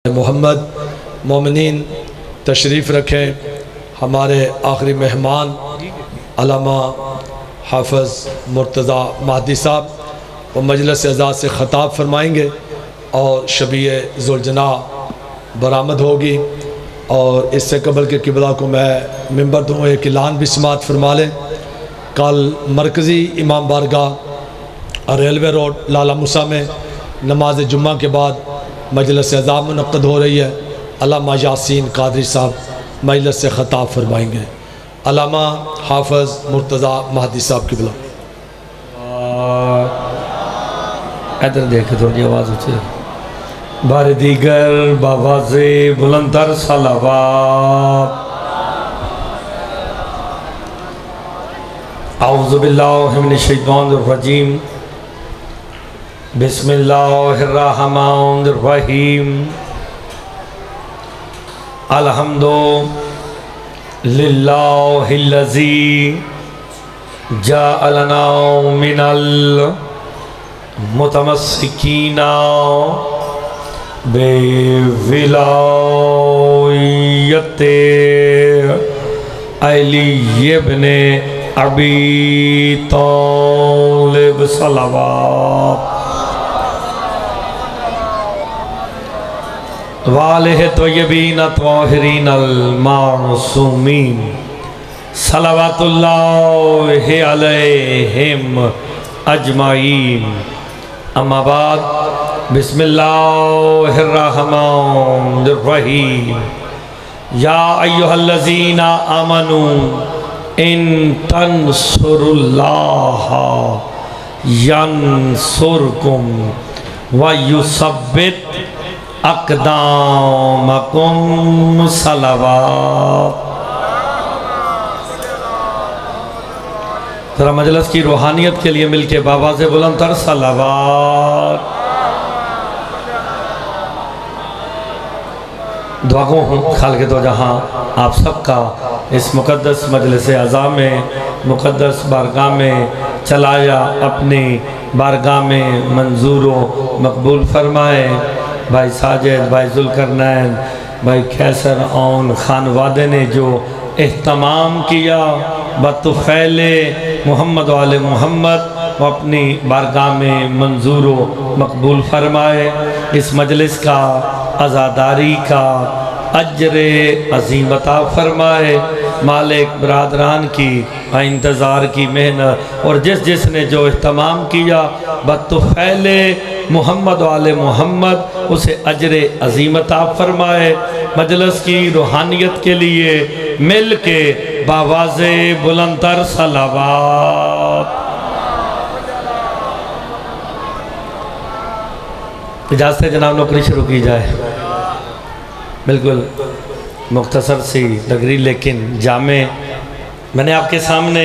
मोहम्मद मोमिनीन तशरीफ़ रखें। हमारे आखिरी मेहमान अल्लामा हाफ़िज़ मुर्तज़ा महदी साहब वो मजलिस अज़ा से ख़ताब फरमाएंगे और शबीए ज़ुलजना बरामद होगी। और इससे कबल के किबला को मैं मिंबर दूँ, एक ऐलान भी समात फरमा लें। कल मरकज़ी इमाम बारगाह रेलवे रोड लाला मूसा में नमाज जुम्मा के बाद मजलिस अज़ा मुनक़्क़द हो रही है। अल्लामा यासीन कादरी साहब मजलिस से ख़ताब फरमाएंगे। अल्लामा हाफ़िज़ मुर्तज़ा महदी साहब की बुला। इधर देखे थोड़ी आवाज़ ऊँची बार दीगर बाबा से बुलंदर सलावत। औज़ु बिल्लाहि मिनश शैतानिर रजीम। बिस्मिल्लाहिर्रहमानिर रहीम। अल्हम्दुलिल्लाहिल्लज़ी जअलना मिनल मुतमस्सिकीना बेविलायते अली इब्ने अबी तालिब सलावत। वालिह तय्यबीन ताहिरीन अल मासूमीन सलावतुल्लाहि अलैहिम अजमाइन। अम्मा बाद बिस्मिल्लाहिर्रहमानिर रहीम। या अय्युहल्लज़ीना आमनू इन तंसुरुल्लाह यंसुरकुम व युसब्बित अक़दामकुम सलावत। ज़रा मजलिस की रूहानियत के लिए मिलके बाबा से बुलंदतर सलावत। दुआ को खाल के तो जहाँ आप सबका इस मुक़द्दस मजलिस अज़ा में मुक़द्दस बारगाह में चलाया अपनी बारगाह में मंजूर व मकबूल फरमाए। भाई साजिद, भाई जुल्करनैन, भाई कैसर और खानवादे ने जो एहतमाम किया बतुफ़ैले मोहम्मद वाले मोहम्मद वो अपनी बारगाह में मंजूर व मकबूल फरमाए। इस मजलिस का आज़ादारी का अज्र अज़ीम अता फरमाए। मालिक बरादरान की इंतज़ार की मेहनत और जिसने जो एहतमाम किया बतुफ़ैले मोहम्मद वाले मोहम्मद उसे अज्र अज़ीम अता फरमाए। मजलिस की रूहानियत के लिए मिल के बावाज़े बुलंदतर सलावत। इजाज़त जनाब नौकरी शुरू की जाए। बिल्कुल मुख्तसर सी तकरीर लेकिन जामे। मैंने आपके सामने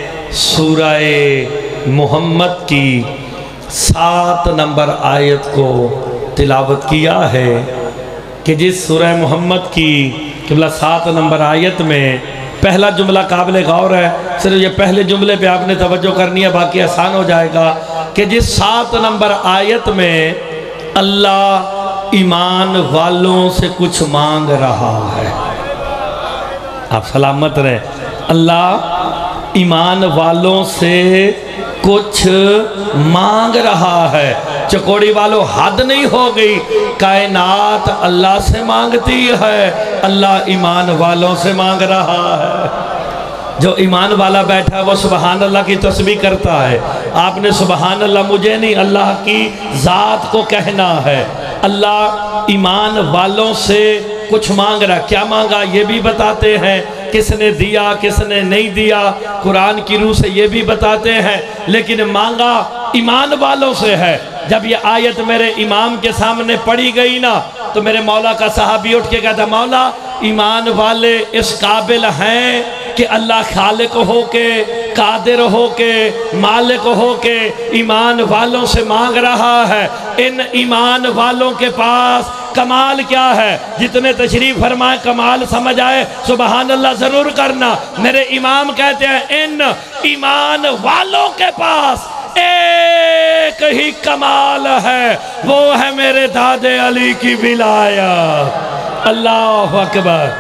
सूरह मोहम्मद की 7 नंबर आयत को तिलावत किया है कि जिस सूरह मोहम्मद की किबला 7 नंबर आयत में पहला जुमला काबिल गौर है। सिर्फ ये पहले जुमले पे आपने तवज्जो करनी है, बाकी आसान हो जाएगा। कि जिस 7 नंबर आयत में अल्लाह ईमान वालों से कुछ मांग रहा है। आप सलामत रहे। अल्लाह ईमान वालों से कुछ मांग रहा है। चकोड़ी वालों, हद नहीं हो गई। कायनात अल्लाह से मांगती है, अल्लाह ईमान वालों से मांग रहा है। जो ईमान वाला बैठा है वो सुबहान अल्लाह की तस्बीह करता है। आपने सुबहान अल्लाह मुझे नहीं, अल्लाह की ज़ात को कहना है। अल्लाह ईमान वालों से कुछ मांग रहा। क्या मांगा ये भी बताते हैं, किसने दिया किसने नहीं दिया कुरान की रूह से ये भी बताते हैं। लेकिन मांगा ईमान वालों से है। जब ये आयत मेरे इमाम के सामने पढ़ी गई ना तो मेरे मौला का सहाबी उठ के कहता, मौला ईमान वाले इस काबिल हैं कि अल्लाह खालिक हो के, कादिर हो के, मालिक हो के ईमान वालों से मांग रहा है। इन ईमान वालों के पास कमाल क्या है? जितने तशरीफ फरमाए कमाल समझ आए सुबहान अल्लाह ज़रूर करना। मेरे इमाम कहते हैं इन ईमान वालों के पास एक ही कमाल है, वो है मेरे दादे अली की विलायत। अल्लाह अकबर,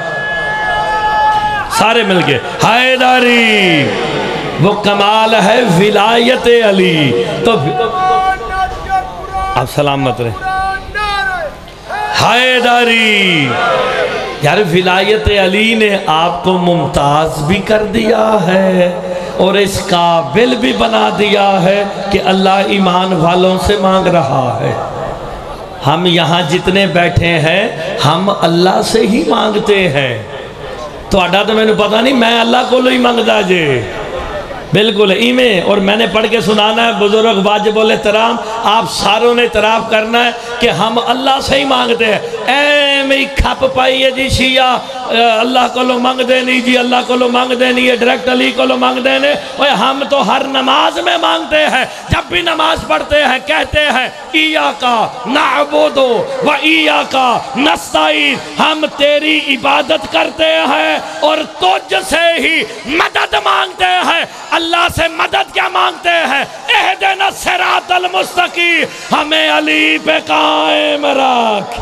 सारे मिल गए। हैदरी, वो कमाल है विलायत अली। तो आप सलामत रहे। हैदरी, यार विलायत अली ने आपको मुमताज भी कर दिया है और इस काबिल भी बना दिया है कि अल्लाह ईमान वालों से मांग रहा है। हम यहाँ जितने बैठे हैं हम अल्लाह से ही मांगते हैं। तो आडा तो मैंने पता नहीं, मैं अल्लाह को ही मंगदा जे, बिल्कुल इमें। और मैंने पढ़ के सुनाना है, बुजुर्ग वाजिबुल एहतराम, आप सारों ने इतराफ़ करना है कि हम अल्लाह से ही मांगते हैं। एवं खप पाई है जी शिया अल्लाह को लो मंगते नहीं जी, अल्लाह को लो मंगते नहीं है, डायरेक्ट अली को लो मंगते ने। ओए हम तो हर नमाज में मांगते हैं। जब भी नमाज पढ़ते हैं कहते हैं इया का नअबुदु व इया का नस्तईन, हम तेरी इबादत करते हैं और तुझ से ही मदद मांगते हैं। अल्लाह से मदद क्या मांगते हैं? इहदिना सिरातल मुस्तकीम, हमें अली पे कायम रख।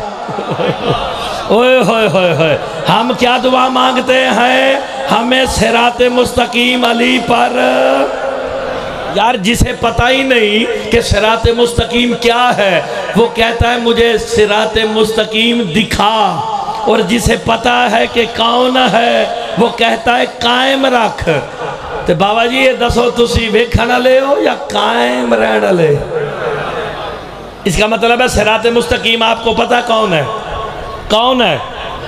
ओए होए होए होए, हम क्या दुआ मांगते हैं? हमें सिराते मुस्तकीम अली पर। यार जिसे पता ही नहीं कि सिराते मुस्तकीम क्या है, वो कहता है मुझे सिराते मुस्तकीम दिखा। और जिसे पता है कि कौन है, वो कहता है कायम रख। तो बाबा जी ये दसो, तुसी वेखण वाले हो या कायम रहने वाले? इसका मतलब है सिराते मुस्तकीम आपको पता कौन है? कौन है?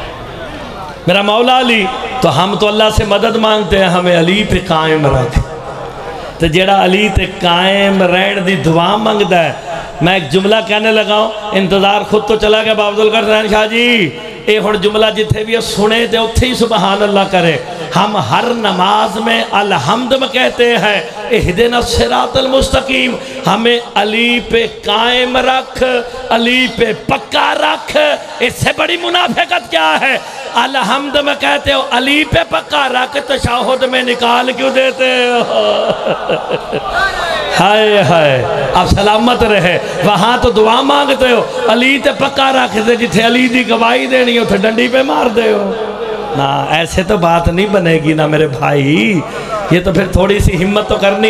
मेरा मौला अली। तो हम तो अल्लाह से मदद मांगते हैं, हमें अली पे कायम रख। तो जेड़ा अली ते कायम रहने दी दुआ मंगदा है। मैं एक जुमला कहने लगा हूँ, इंतजार खुद तो चला गया बाबुल कर शाह जी। ये हुण जुमला जिथे भी सुने तो उत्थे ही सुबहान अल्लाह करे। हम हर नमाज में अलहम्द में कहते हैं इहदिना सिरातल मुस्तकीम, हमें अली पे कायम रख, अली पे पक्का रख। इससे बड़ी मुनाफिकत क्या है? अलहम्द में कहते हो अली पे पक्का रख, तशहुद में निकाल क्यों देते हो? हाय हाय, आप सलामत रहे। वहाँ तो दुआ मांगते हो, अली ते पक्का रख दे, जिथे अली दी गवाही देनी उथे डंडी पे मार दे हो ना। ऐसे तो बात नहीं बनेगी ना मेरे भाई। ये तो फिर थोड़ी सी हिम्मत तो करनी।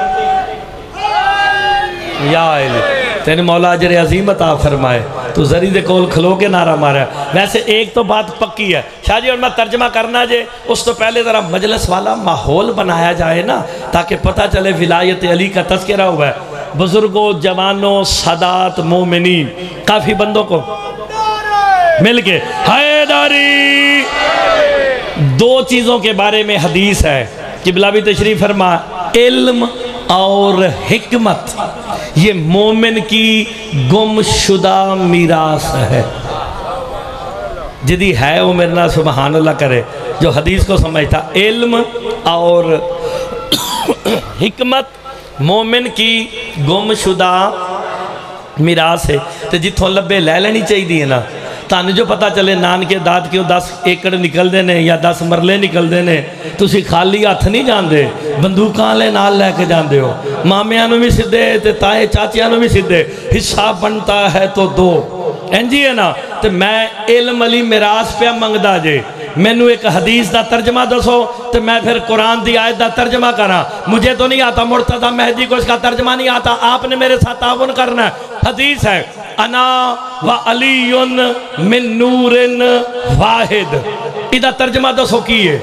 या तेरे मौला अजर अजीम अता फरमाए। तो जरी दे कोल खलो के नारा मारा। वैसे एक तो बात पक्की है शाह जी, और मैं तर्जमा करना जे, उस तो पहले ज़रा मजलिस वाला माहौल बनाया जाए ना, ताकि पता चले विलायत अली का तज़किरा हुआ है। बुजुर्गों, जवानों, सादात, मोमिनीन, काफ़ी बंदों को मिल के हैदरी। दो चीज़ों के बारे में हदीस है कि बिलावी तशरीफ फरमा, इल्म और हिकमत, ये मोमिन की गुमशुदा मीरास है। जिदी है वो मेरे ना सुबहान अल्लाह करे, जो हदीस को समझता। इल्म और हिकमत मोमिन की गुमशुदा मीरास है। तो जिथों लब्बे लै लेनी चाहिए है ना। तानू जो पता चले नानके दाद क्यों 10 एकड़ निकलते हैं या 10 मरले निकलते हैं, तुसी खाली हथ नहीं जाते, बंदूकां वाले नाल लैके जाते हो। मामियां नूं भी सीधे ते ताए चाचियां नूं भी सीधे। हिस्सा बनता है तो दो, इंजी है ना। तो मैं इल्म अली मिरास पे मंगदा जे, मैनू एक हदीस का तर्जमा दसो तो मैं फिर कुरान की आयत का तर्जमा करा। मुझे तो नहीं आता, मुर्तज़ा मेहदी को इसका तर्जमा नहीं आता, आपने मेरे साथ ताउन करना है। हदीस है अना व अलीयुन मिन नूरिन वाहिद। इदा तर्जमा दसो की है?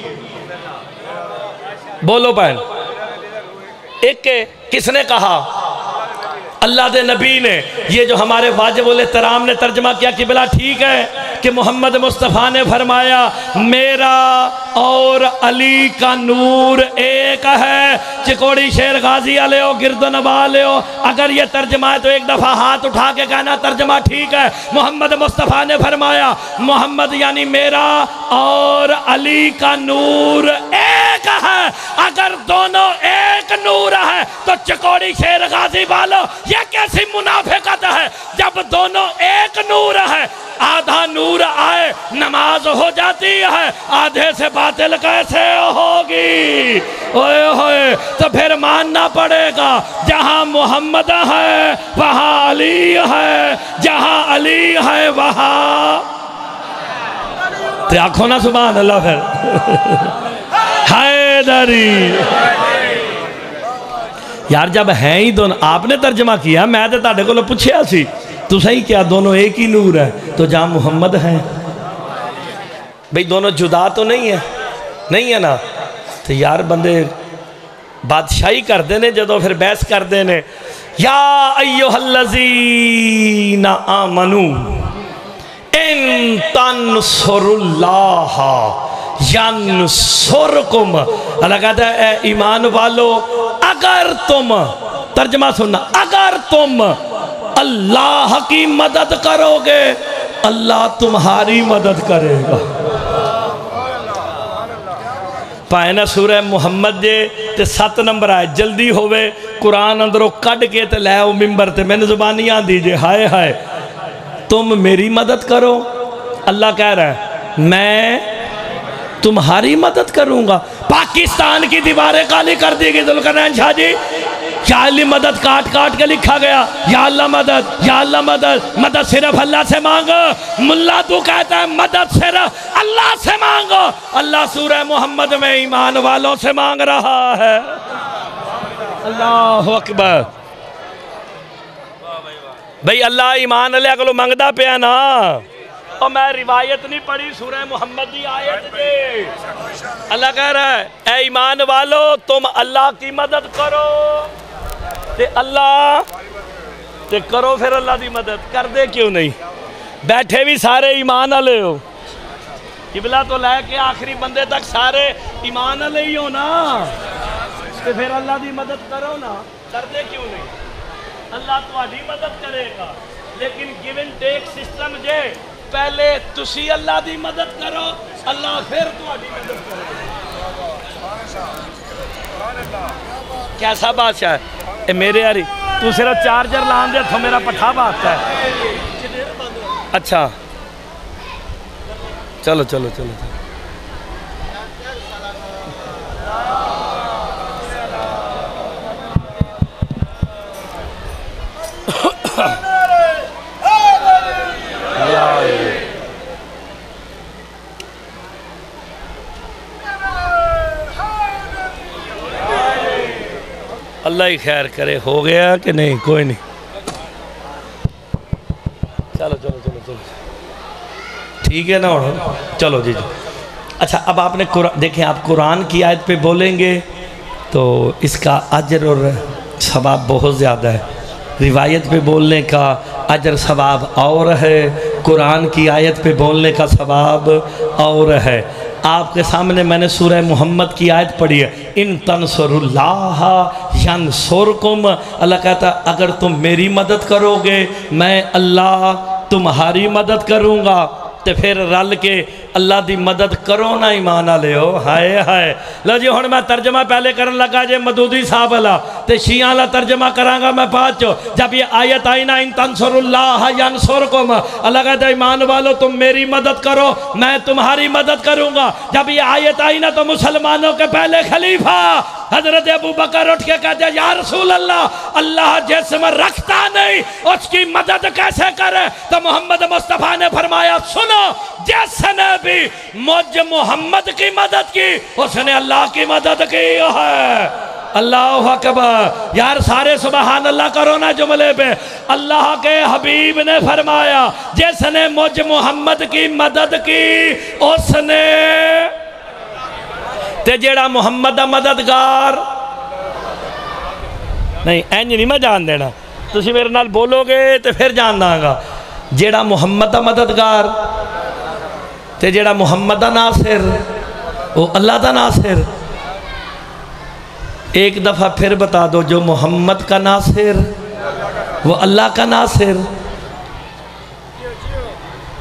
बोलो बहन। एक किसने कहा? अल्लाह के नबी ने। ये जो हमारे वाजिबुल एहतराम ने तर्जमा किया कि बिला ठीक है कि मोहम्मद मुस्तफ़ा ने फरमाया मेरा और अली का नूर एक है। चिकोड़ी शेर गाजी वाले हो, गिरदनवा ले हो, अगर ये तर्जमा है तो एक दफ़ा हाथ उठा के कहना तर्जमा ठीक है। मोहम्मद मुस्तफ़ा ने फरमाया मोहम्मद यानी मेरा और अली का नूर एक एक है। अगर दोनों एक नूर है तो चकोड़ी शेर गाजी वालों ये कैसी मुनाफिकत है। जब दोनों एक नूर है, आधा नूर आए नमाज हो जाती है, आधे से बातिल कैसे होगी। ओए होए, तो फिर मानना पड़ेगा जहां मोहम्मद है वहां अली है, जहां अली है वहां तो आखो ना सुभान अल्लाह। फिर हैदरी यार जब है ही दोनों, आपने तर्जमा किया, मैं तो ताड़े को पूछया सी तो सही क्या दोनों एक ही नूर है, तो जहाँ मोहम्मद है भाई दोनों जुदा तो नहीं है, नहीं है ना। तो यार बंदे बादशाही करते ने जो फिर बहस करते ने। या अय्युहल्लज़ीना आमनू इन तंसुरुल्लाह यंसुरकुम। अल्लाह कहता है ईमान वालो अगर तुम, तर्जमा सुनना, अगर तुम अल्लाह की मदद करोगे अल्लाह तुम्हारी मदद करेगा। पाए ना सूरह मुहम्मद जे ते 7 नंबर आए, जल्दी होवे कुरान अंदरों कढ़ के ते लै आओ मिंबर ते, मैंने जुबानी आंदी जे हाय हाय तुम मेरी मदद करो। अल्लाह कह रहा है मैं तुम्हारी मदद करूंगा। पाकिस्तान की दीवारें काली कर दी गई जुल्करनैन शाह जी, या अल्लाह मदद काट काट के लिखा गया, या अल्लाह मदद, या अल्लाह मदद, मदद सिर्फ अल्लाह से मांगो। मुल्ला तू कहता है मदद सिर्फ अल्लाह से मांगो, अल्लाह सूरह मोहम्मद में ईमान वालों से मांग रहा है। अल्लाह अकबर। भाई अल्लाह ईमान अल्लाह को मंगदा पिया ना, और मैं रिवायत नहीं पढ़ी सूरह मोहम्मद की आयत में। अल्लाह कह रहा है ऐ ईमान वालो तुम अल्लाह की मदद करो ते अल्लाह ते करो, फिर अल्लाह की मदद कर दे क्यों नहीं। बैठे भी सारे ईमान वाले हो, किबला तो लैके आखिरी बंदे तक सारे ईमान वाले ही हो ना, तो फिर अल्लाह की मदद करो ना, कर दे क्यों नहीं। अल्लाह तुम्हारी मदद करेगा, लेकिन गिव एंड टेक सिस्टम जे पहले तुसी अल्लाह की मदद करो, अल्लाह फिर तुम्हारी मदद करेगा। कैसा बादशाह है ए मेरे यारी, तू सिर्फ चार्जर लान दे तो मेरा पट्ठा बात है। अच्छा चलो चलो चलो, चलो। अल्लाह ही खैर करे, हो गया कि नहीं, कोई नहीं, चलो चलो चलो चलो ठीक है ना। चलो जी जी। अच्छा अब आपने देखें, आप कुरान की आयत पे बोलेंगे तो इसका अजर और सवाब बहुत ज़्यादा है। रिवायत पे बोलने का अजर सवाब और है, कुरान की आयत पे बोलने का सवाब और है। आपके सामने मैंने सूरह मोहम्मद की आयत पढ़ी है, इन तंसुरुल्लाह यंसुरकुम। अल्लाह कहता अगर तुम मेरी मदद करोगे मैं अल्लाह तुम्हारी मदद करूँगा, तो फिर रल के अल्लाह की मदद करो ना ईमान वाले हो। हाय हाय। लो जी हुण मैं तर्जमा पहले करन लगा जे मदूदी साहब वाला, तो शिया वाला तर्जमा करांगा मैं बाद चो। जब ये आयत आई ना इन तंसुरुल्लाह यंसुरकुम, अल्लाह कहता ईमान वालों तुम मेरी मदद करो मैं तुम्हारी मदद करूँगा। जब ये आयत आई ना तो मुसलमानों के पहले खलीफा हजरत अबू बकर उठ के कहते या रसूल अल्लाह, अल्लाह जिसम रखता नहीं उसकी मदद कैसे करे। तो मोहम्मद मुस्तफ़ा ने फरमाया सुनो, जिसने भी मुझ मोहम्मद की मदद की उसने अल्लाह की मदद की है। अल्लाह अकबर। यार सारे सुबहान अल्लाह करो ना जुमले पे। अल्लाह के हबीब ने फरमाया जिसने मुझ मोहम्मद की मदद की उसने, ते जेड़ा मोहम्मद दा मददगार नहीं, इंज नहीं मैं जान देना, तुसी मेरे नाल बोलोगे तो फिर जान दांगा। जेड़ा मोहम्मद दा मददगार ते जेड़ा मोहम्मद दा नासिर, वो अल्लाह दा नासिर। एक दफ़ा फिर बता दो, जो मोहम्मद का नासिर वो अल्लाह का नासिर।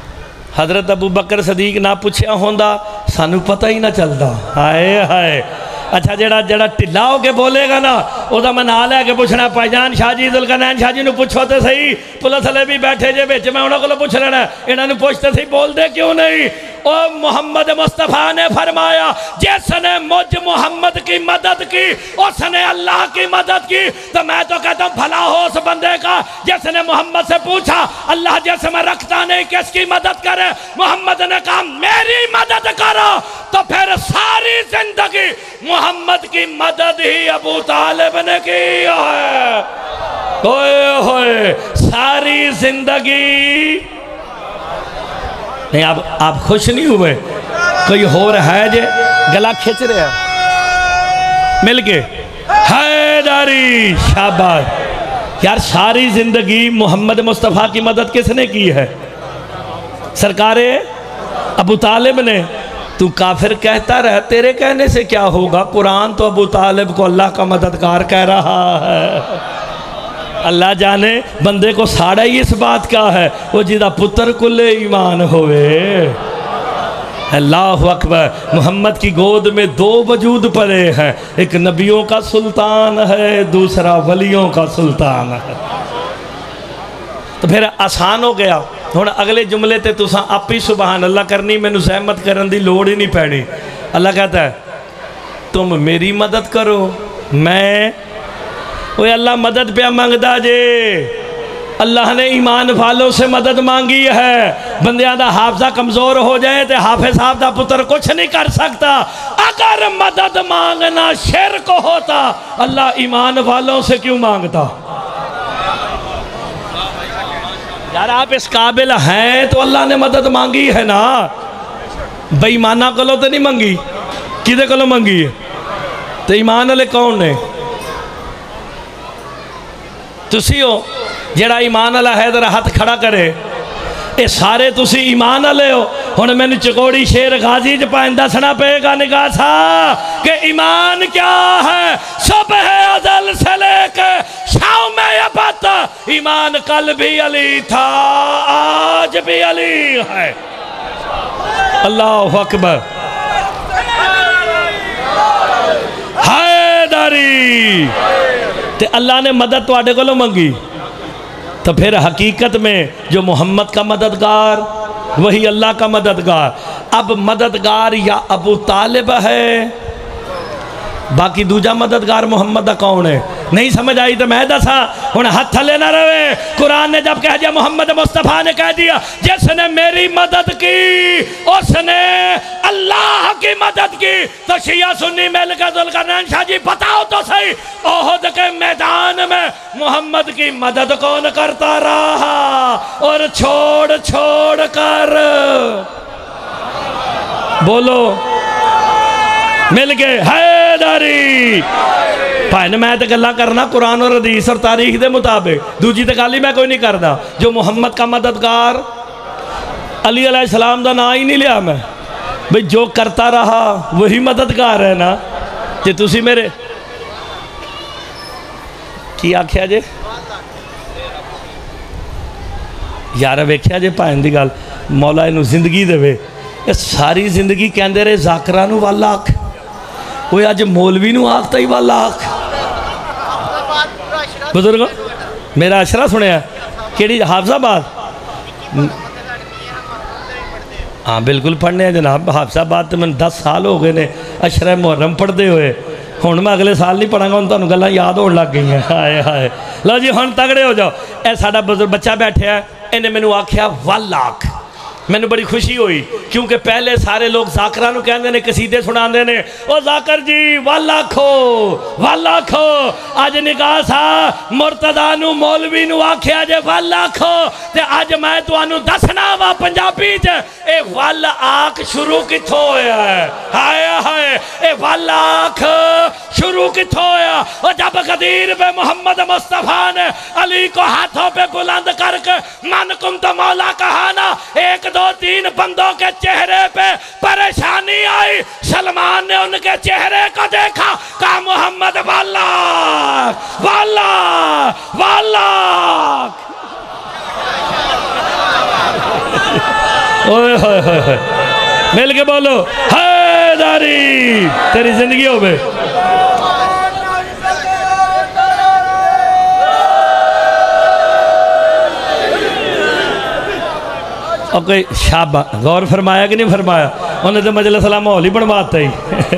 हजरत अबू बकर सदीक ना पूछया होंदा सानू पता ही ना चलता। हाय हाय। अच्छा जड़ा जड़ा ढिला होके बोलेगा ना वह मैं ना लैके पूछना भाईजान शाह जी जुल्करनैन शाह जी पूछो तो सही, पुलिस वाले भी बैठे जे बिच, मैं उन्होंने को पूछ लेना इन्होंने पूछते सही बोलते क्यों नहीं। और मोहम्मद मुस्तफ़ा ने फरमाया जिसने मुझ मोहम्मद की मदद की उसने अल्लाह की मदद की। तो मैं तो कहता हूँ भला हो उस बंदे का जिसने मोहम्मद से पूछा अल्लाह जैसे मैं रखता नहीं किसकी मदद करे, मोहम्मद ने कहा मेरी मदद करो। तो फिर सारी जिंदगी मोहम्मद की मदद ही अबू तालिब ने की है। ओए होए सारी जिंदगी नहीं। आप खुश नहीं हुए? कोई और है जे गला खिंच रहा मिल के हैदरी शाबाश यार। सारी जिंदगी मोहम्मद मुस्तफ़ा की मदद किसने की है? सरकारे अबू तालिब ने। तू काफिर कहता रह, तेरे कहने से क्या होगा? कुरान तो अबू तालिब को अल्लाह का मददगार कह रहा है। अल्लाह जाने बंदे को साड़ा ही इस बात का है वो जिदा पुत्र कुल्ले ईमान होवे। अल्लाह अकबर। मोहम्मद की गोद में दो वजूद पड़े हैं, एक नबियों का सुल्तान है, दूसरा वलियों का सुल्तान है। तो फिर आसान हो गया। हुण अगले जुमले ते तुसां आप ही सुबहान अल्लाह करनी, मैनू सहमत करन दी लोड़ ही नहीं पैनी। अल्लाह कहता है तुम मेरी मदद करो, मैं वो अल्लाह मदद पे मंगदा जे। अल्लाह ने ईमान वालों से मदद मांगी है। बंदियां दा हाफजा कमज़ोर हो जाए तो हाफिज साहब दा पुत्र कुछ नहीं कर सकता। अगर मदद मांगना शिर्क होता अल्लाह ईमान वालों से क्यों मांगता? यार आप इस काबिल हैं तो अल्लाह ने मदद मांगी है ना। बेईमाना कोलों तो नहीं मंगी, किदे कोलों मंगी है? तो ईमान वाले कौन ने? तुसी हो जेड़ा ईमान वाला है जरा हाथ खड़ा करे। ये सारे तुसी ईमान वाले हो। हुण मैनू चकोड़ी शेर गाजी च पाए दसना पेगा निगाह सा कि ईमान क्या है। सुबह अज़ल से लेके शाम में अबद ईमान कल भी अली था आज भी अली है। अल्लाह अकबर। हैदरी ते अल्लाह ने मदद तुहाडे कोलों मंगी। तो फिर हकीकत में जो मोहम्मद का मददगार वही अल्लाह का मददगार। अब मददगार या अबू तालिब है, बाकी दूजा मददगार मोहम्मद का कौन है? नहीं समझ आई तो मैं दसा। हुण हाथ थले ना रहे। कुरान ने जब कह दिया मोहम्मद मुस्तफ़ा ने कह दिया जिसने मेरी मदद की उसने अल्लाह की मदद की। तो शिया सुन्नी मिलकर जुल्करनैन शाह जी बताओ तो सही ओहद के मैदान में मोहम्मद की मदद कौन करता रहा? और छोड़ छोड़ कर बोलो मिल गए हैदरी। भाई मैं तो गल्ला करना कुरान और हदीस और तारीख के मुताबिक, दूजी तो गल ही मैं कोई नहीं करता। जो मोहम्मद का मददगार अली अलैहिस्सलाम का नाम ही नहीं लिया मैं, भाई जो करता रहा वही मददगार है ना। जे तुसी मेरे की आख्या जे यार वेख्या जे भाइन की गल मौला इनू जिंदगी देवे। ये सारी जिंदगी कहते रहे जाकरा नू वल आख, वो अज मौलवी नू आखता ही वल आख। बुजुर्ग मेरा अशरा सुनिया कि हाफिजाबाद? हाँ बिल्कुल पढ़ने हैं जनाब। हाफिजाबाद तो मैं 10 साल हो गए ने अशरा मुहर्रम पढ़ते हुए। हुण मैं अगले साल नहीं पढ़ांगा, हुण तुहानूं गल्लां याद होण लग गई हैं। हाय हाय लो जी हुण तगड़े हो जाओ। ए साडा बुजुर्ग बच्चा बैठा है, इन्हें मैनू आख्या वल आख। मैनू बड़ी खुशी हुई क्योंकि पहले सारे लोग जाकरा नूं कहंदे ने, कसीदे सुणांदे ने, ओ जाकर जी वल आखो वल आखो। अज निगाह सा मुर्तदा नूं मौलवी नूं आख्या जे वल आखो। ते अज मैं तुहानूं दसना वा पंजाबी च ए वल आख शुरू कित्थों होया है। हाय हाय ए वल आख शुरू कित्थों होया? और जब गदीर पे मोहम्मद मुस्तफ़ा ने अली को हाथों पे बुलंद करके मन कुम तो मौला कहा ना, 1 2 3 बंदों के चेहरे पे परेशानी आई। सलमान ने उनके चेहरे को देखा, कहा मोहम्मद वाला वाला वाला। ओए होए होए मिल के बोलो हैदरी तेरी जिंदगी होवे। और कोई शाबा गौर फरमाया कि नहीं फरमाया? उन्हें तो मजलिस वाला माहौल ही बनवाता ही।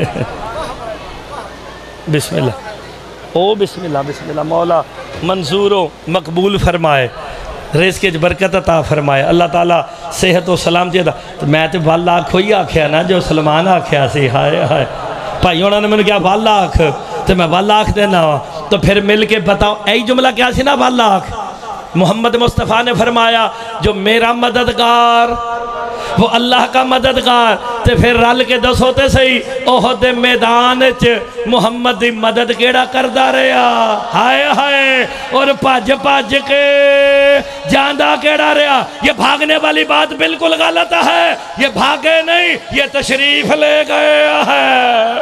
बिस्मिल्लाह ओ बिस्मिल्लाह बिस्मिल्लाह। मौला मंजूरो मकबूल फरमाए, रिज़्क़ च बरकत अता फरमाए, अल्लाह ताला सेहत और सलामती अता। तो मैं तो वल आख ही आख्या ना जो सलमान आख्या सी। हाय हाय भाई उन्होंने मैंने क्या वल आख, तो मैं वल आख देना वा। तो फिर मिल के बताओ यही जुमला क्या सी ना वल आख। मोहम्मद मुस्तफ़ा ने फरमाया जो मेरा मददगार वो अल्लाह का मददगार। तो फिर रल के दसो तो सही ओहद दे मैदान च मुहम्मद की मदद केड़ा करदा रहा। हाय हाय और भज भज के जांदा केड़ा रहा। ये भागने वाली बात बिल्कुल गलत है। ये भागे नहीं, ये तशरीफ ले गए है।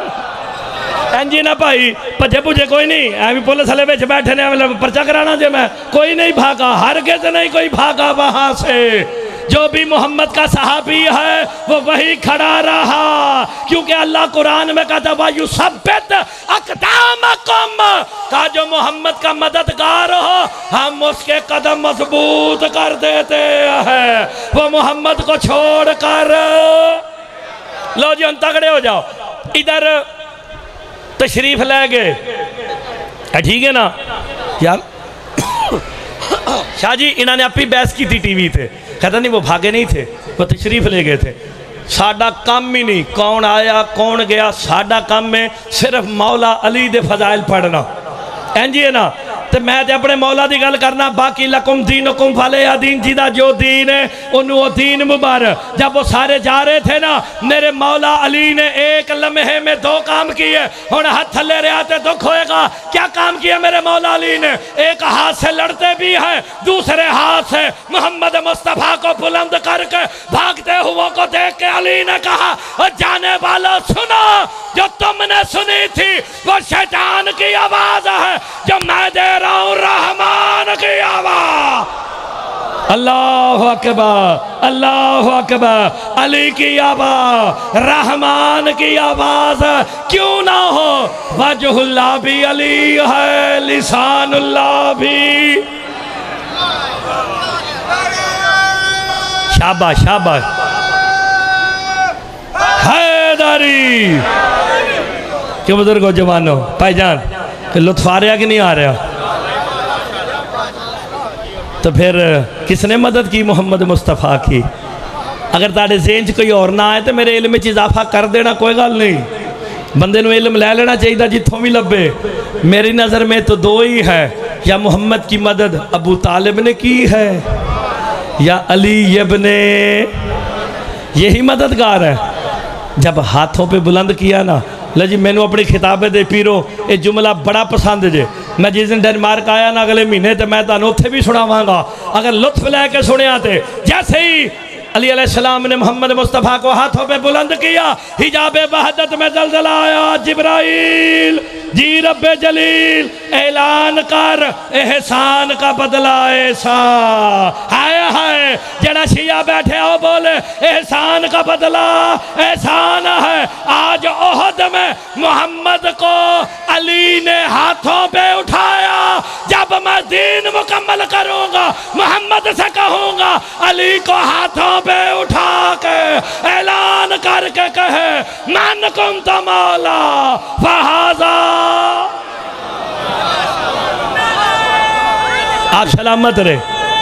जी ना भाई भजे भुजे कोई नहीं, एवं पुलिस वाले बिच बैठे ने पर्चा कराना जे मैं कोई नहीं भागा, हर किस नहीं कोई भागा वहां से। जो भी मोहम्मद का सहाबी है वो वही खड़ा रहा, क्योंकि अल्लाह कुरान में कहता वायु सब्बत अक़दामकुम का जो मोहम्मद का मददगार हो हम उसके कदम मजबूत कर देते हैं। वो मोहम्मद को छोड़कर लो जी हम तगड़े हो जाओ। इधर तशरीफ ले गए, ठीक है ना यार। शाह जी इन्होंने आप ही बहस की थी टीवी थे, कहता नहीं वो भागे नहीं थे, वो तशरीफ ले गए थे। साडा काम ही नहीं कौन आया कौन गया, साडा काम में सिर्फ मौला अली दे फजाइल पढ़ना। इंजी है ना। तो मैं तो अपने मौला की गल करना, बाकी लकुम दीनुकुम वलिया दीन, जिदा जो दीन है उन्होंने वो दीन मुबारक। जब वो सारे जा रहे थे ना, मेरे मौला अली ने एक लम्हे में दो काम किए। हुण हाथ थले रहा तो दुख होएगा। क्या काम किया मेरे मौला अली ने? एक हाथ से लड़ते भी हैं, दूसरे हाथ से मोहम्मद मुस्तफ़ा को बुलंद करके भागते हुए को देख के अली ने कहा जाने वालों सुनो, जो तुमने सुनी थी वो शैतान की आवाज है, जो मैं दे रहा हूं रहमान की आवाज। अल्लाह अकबर अल्लाह अकबर। अली की आवाज रहमान की आवाज क्यों ना हो। वजहुल्लाह भी अली है, लिसानुल्लाह भी। शाबाश शाबाश हैदरी। क्यों बुजुर्गो जवानो भाईजान लुत्फ आ रहा कि नहीं आ रहा? तो फिर किसने मदद की? मोहम्मद मुस्तफ़ा की। अगर ताड़े ज़हन च कोई और ना आए तो मेरे इल्म च इजाफा कर देना, कोई गल नहीं। बंदे नूं इल्म ले लेना चाहिए जिथों भी लभे। मेरी नज़र में तो दो ही है, या मोहम्मद की मदद अबू तालिब ने की है या अली इब्ने, यही मददगार है। जब हाथों पे बुलंद किया ना, लो जी मैनू अपनी खिताबे दे पीरो ये जुमला बड़ा पसंद जे। मैं जिस दिन डेनमार्क आया ना अगले महीने, तो मैं तुहानू उत्थे भी सुनावांगा। अगर लुत्फ लैके सुनिया तो जैसे ही अली अलैहिस्सलाम ने मोहम्मद मुस्तफ़ा को हाथों पे बुलंद किया, हिजाबे वहदत में जलजला आया। जिब्राइल जी रब्बे जलील ऐलान कर एहसान का बदला ऐसा। हाय हाय जरा शिया बैठे हो बोले एहसान का बदला एहसान है। आज ओहद में मोहम्मद को अली ने हाथों पे उठाया। जब मैं दीन मुकम्मल करूंगा मोहम्मद से कहूंगा अली को हाथों पे उठा के ऐलान करके कहे मन कुम तमौला फहाजा। आप सलामत रहे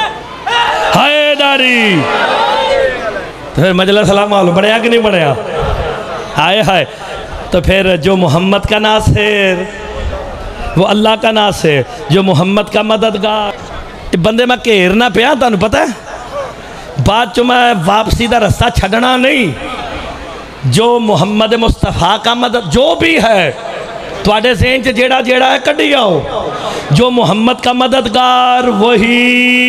हैदरी। तो फिर मजला सलाम बढ़िया कि नहीं बढ़िया? हाय हाय। तो फिर जो मोहम्मद का नासिर वो अल्लाह का नासिर, जो मोहम्मद का मददगार। बंदे मैं घेरना पिया, तुहानू पता है बाद चो मैं वापसी का रास्ता छड़ना नहीं। जो मोहम्मद मुस्तफ़ा का मदद जो भी है तुहाडे ज़हन च जेड़ा जेड़ा है कढ़ी आओ। जो मोहम्मद का मददगार वही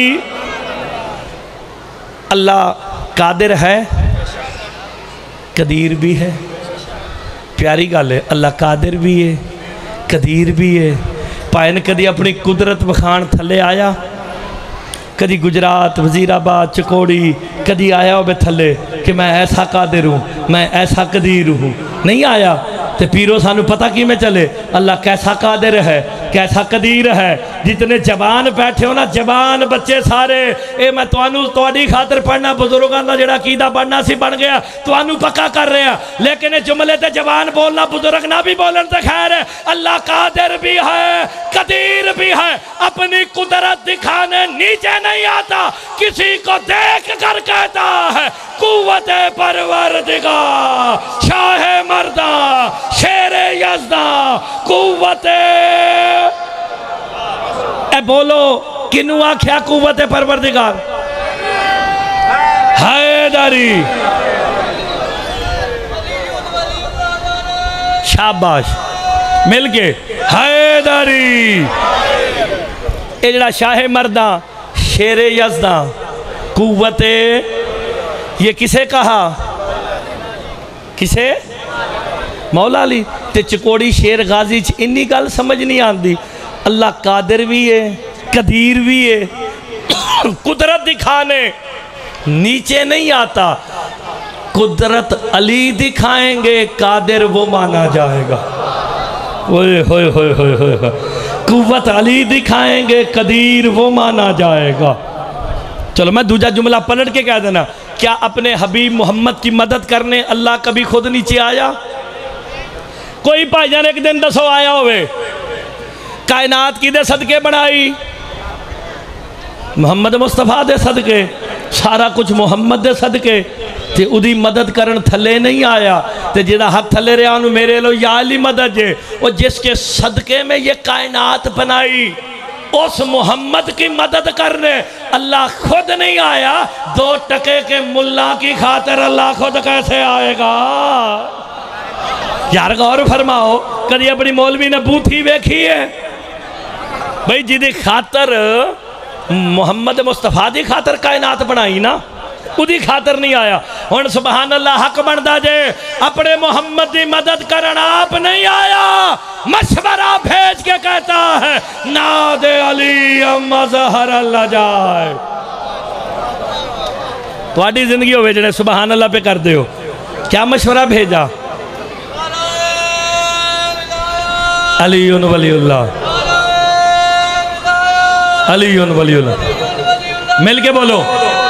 अल्लाह कादिर है, कदीर भी है। प्यारी गल है, अल्लाह कादिर भी है कदीर भी है। भाई ने कदी अपनी कुदरत विखाण थले आया, कदी गुजरात वजीराबाद चकोड़ी कदी आया हो थले कि मैं ऐसा कादिर हूँ, मैं ऐसा कदीर हूँ? नहीं आया। तो पीरो सानू पता कि में चले अल्लाह कैसा कादिर है, कैसा कदीर है। जितने जवान बैठे हो ना, जवान बच्चे सारे, ये मैं तुहाडी खातर पढ़ना, बुजुर्गों का जोड़ा कीदा बनना सी बन गया, तुहानू पक्का कर रहे हैं। लेकिन ये जुमले ते जवान बोलना, बुजुर्ग ना भी बोलन तो खैर है। अल्लाह कादिर भी है, कदीर भी है, अपनी कुदरत दिखाने नीचे नहीं आता, किसी को देख कर कहता है कुव्वत परवरदिगार, शाहे मर्दा, शेरे यज़दा, कुव्वते। ए बोलो किनू आख्या कुव्वत परवरदिगार? हैदरी। शाबाश, मिल के हैदरी। ये जड़ा शाहे मर्दा, शेरे यज़दा, कुव्वते, ये किसे कहा? किसे? मौला अली। ते चकोड़ी शेर गाजी च इन्नी गल समझ नहीं आती। अल्लाह कादिर भी है, कदीर भी है, कुदरत दिखाने नीचे नहीं आता। कुदरत अली दिखाएंगे, कादिर वो माना जाएगा। ओए होए होए होए होए। कुव्वत अली दिखाएंगे, कदीर वो माना जाएगा। चलो मैं दूसरा जुमला पलट के कह देना, क्या अपने हबीब मोहम्मद की मदद करने अल्लाह कभी खुद नीचे आया? कोई भाईजान एक दिन दसो आया होवे? कायनात की दे सदके बनाई? मोहम्मद मुस्तफा दे सदके, सारा कुछ मोहम्मद दे सदके। ते उदी मदद करन थले नहीं आया, ते जिहदा हाथ थले रहा उन्होंने मेरे लो या अली मदद जे। और जिसके सदके में ये कायनात बनाई, उस मोहम्मद की मदद करने अल्लाह खुद नहीं आया। 2 टके के मुल्ला की खातिर अल्लाह खुद कैसे आएगा? यार गौर फरमाओ, कभी अपनी मौलवी ने बूथी वेखी है भाई? जिदी खातर मोहम्मद मुस्तफा की खातर कायनात बनाई ना, उदी खातर नहीं आया। हुण सुबहान अल्लाह, हक बनता जे अपने मोहम्मद की मदद करना। आप नहीं आया, मशवरा भेज के कहता है नादे अली मज़हर अल्लाह जाए। थोड़ी जिंदगी हो जे सुबहान अल्लाह पे कर दो, क्या मशवरा भेजा? अली वलीउल्लाह, अली वलीउल्लाह। मिल के बोलो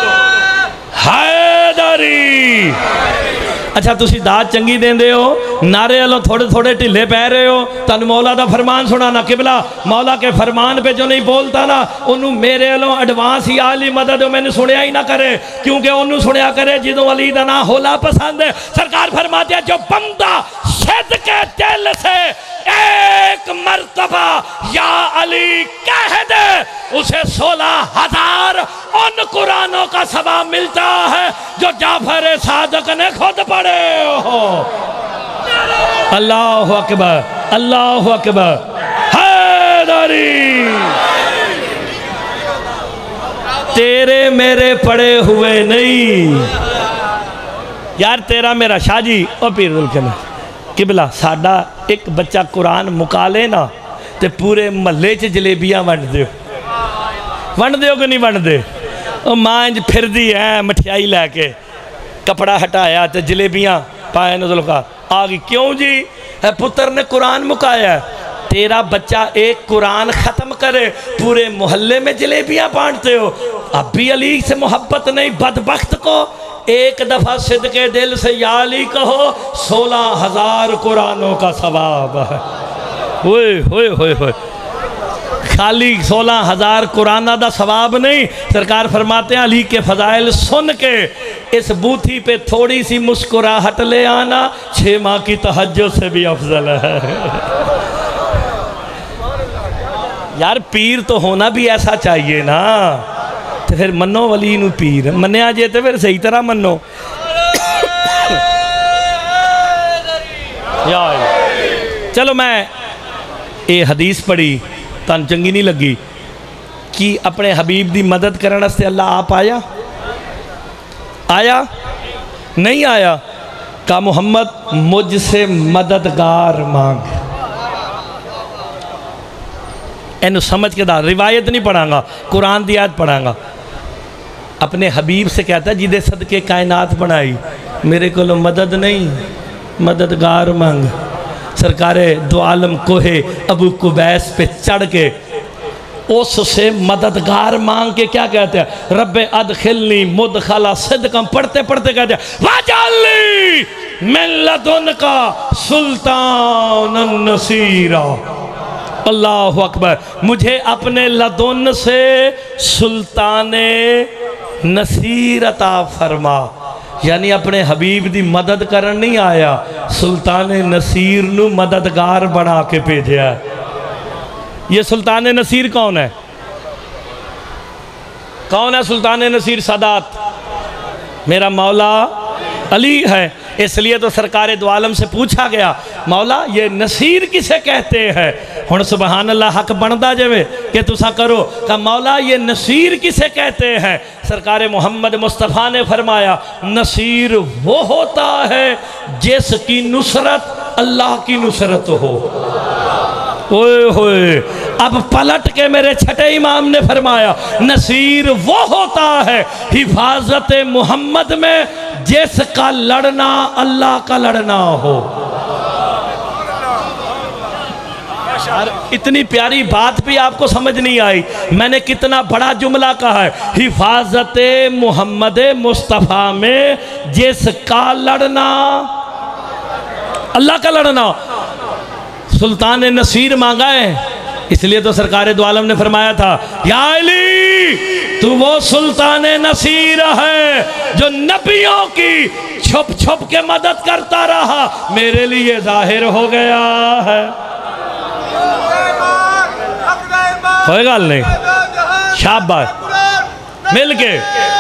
हैदरी। अच्छा तुसी दाद चंगी देंदे हो, नारे वालों थोड़े थोड़े ढिले पै रहे हो। तुहानू मौला दा फरमान सुनाना, किबला मौला के फरमान पे जो नहीं बोलता ना, उन्हों मेरे वालों एडवांस ही आली मदद मैंने सुनिया ही ना करे, क्योंकि उन्होंने सुनिया करे जिदों अली दा ना होला पसंद है। सरकार फरमाते हैं जो बंदा सिद्ध के दिल से एक मर्तबा या अली कह दे, उसे 16,000 उन कुरानों का सवाब मिलता है जो जाफर सादक ने खुद पढ़े हो। अल्लाह अकबर, अल्लाह अकबर। हैदरी तेरे मेरे पड़े हुए नहीं यार, तेरा मेरा शाहजी और पीर दुल्कन किबला साडा एक बच्चा कुरान मुका ले ना, तो पूरे महल्ले च जलेबियाँ वंड दो कि नहीं वंड दे? मां इंज फिरदी है मठियाई लैके, कपड़ा हटाया तो जलेबियाँ पाए नजलका आ गई। क्यों जी? है पुत्र ने कुरान मुकाया। तेरा बच्चा एक कुरान ख़त्म करे, पूरे मोहल्ले में जलेबियाँ बांटते हो। अब भी अली से मोहब्बत नहीं? बदबख्त को एक दफ़ा सिद्के दिल से या अली कहो, 16,000 कुरानों का सवाब है। होए होए होए होए, खाली 16,000 कुराना दा सवाब नहीं। सरकार फरमाते हैं अली के फ़ज़ाइल सुन के इस बूथी पे थोड़ी सी मुस्कुराहट ले आना, 6 माह की तहज्जुद से भी अफजल है। यार पीर तो होना भी ऐसा चाहिए ना, तो फिर मनो वली नू पीर मन्या जे तो फिर सही तरह मनो। चलो मैं ये हदीस पढ़ी, तुहानू चंगी नहीं लगी कि अपने हबीब की मदद करने वास्ते अल्लाह आप आया? आया नहीं आया? का मुहम्मद मुझसे मददगार मांग। इनू समझ के दार रिवायत नहीं पढ़ांगा, कुरान की आयत पढ़ांगा। अपने हबीब से कहता है जिदे सदके कायनात बनाई, मेरे को मदद नहीं मददगार मंग। सरकारे दो आलम कोहे अबू कुबैस पे चढ़ के उससे मददगार मांग के क्या कहते हैं, रब्बे अदखिलनी मुदखला सिद्कम, पढ़ते पढ़ते कहते हैं वाजअलनी मिन लदुनका सुल्तानन नसीरा। अल्लाहु अकबर, मुझे अपने लदुन से सुल्ताने नसीर अता फरमा। यानी अपने हबीब दी मदद करन नहीं आया, सुल्ताने नसीर नू मददगार बना के भेजा। ये सुल्तान नसीर कौन है? कौन है सुल्तान नसीर? सादात मेरा मौला अली है। इसलिए तो सरकार दो आलम से पूछा गया, मौला ये नसीर किसे कहते हैं? हुण सुबहान अल्लाह हक बनता जावे कि तुसा करो का मौला ये नसीर किसे कहते हैं? सरकार मोहम्मद मुस्तफ़ा ने फरमाया नसीर वो होता है जिसकी नुसरत अल्लाह की नुसरत हो। ओए होए, अब पलट के मेरे छठे इमाम ने फरमाया नसीर वो होता है हिफाजत मोहम्मद में जिसका लड़ना अल्लाह का लड़ना हो। और इतनी प्यारी बात भी आपको समझ नहीं आई, मैंने कितना बड़ा जुमला कहा है, हिफाजत मोहम्मद मुस्तफ़ा में जिसका लड़ना अल्लाह का लड़ना। सुल्तान ने नसीर मांगा है, इसलिए तो सरकार दो आलम ने फरमाया था या अली तू वो सुल्तान नसीर है जो नबियों की छुप छुप के मदद करता रहा, मेरे लिए जाहिर हो गया है। कोई गल नहीं, शाबाश मिल के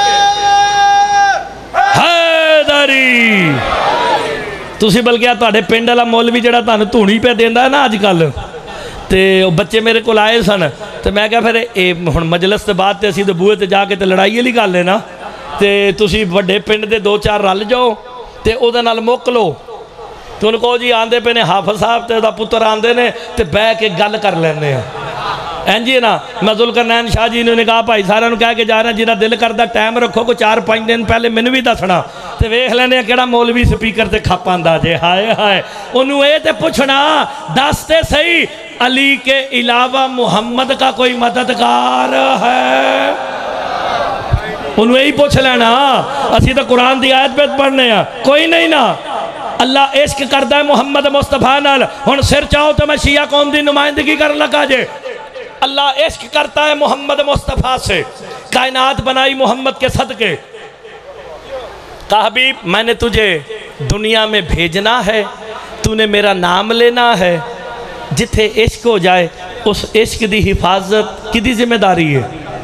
हैदरी। तुसी बल्कि तुहाडे पिंड वाला मौलवी जिहड़ा तुहानूं धूनी पे देंदा है ना अजकल, तो बच्चे मेरे को आए सन, तो मैं क्या फिर ये हुण मजलिस के बाद असीं तो बूहे ते जाके तो लड़ाई वाली गल है ना, तो तुसी वड्डे पिंड दे दो चार रल जाओ तो उहदे नाल मुक लो, तो उन्हें कहो जी आंदे पे ने हाफिज साहब ते उहदा पुत्तर आंदे ने ते बह के गल कर लैंदे आ। इंज ही ना मैं जुल्करनैन शाह जी ने कहा भाई सारिਆਂ ਨੂੰ कह के जा रहा जिन्ना दिल करता टाइम रखो कोई 4-5 दिन पहले मैनू भी दसना, तो वेख लैने किहड़ा मौलवी स्पीकर ते खप आंदा जे। हाय हाय, उन्होंने ये तो पूछना दसते सही अली के अलावा मुहम्मद का कोई मददगार है? उन्होंने यही पूछ लेना। असी तो कुरान की आयत पे पढ़ने कोई नहीं ना। अल्लाह इश्क करता है मुहम्मद मुस्तफा नाल। हुण सिर चाहो तो मैं शिया कौम की नुमाइंदगी कर लगा जे। अल्लाह इश्क करता है मोहम्मद मुस्तफ़ा से, कायनात बनाई मोहम्मद के सदके। कहा हबीब मैंने तुझे दुनिया में भेजना है, तूने मेरा नाम लेना है, जिथे इश्क हो जाए उस इश्क की हिफाजत किदी जिम्मेदारी है?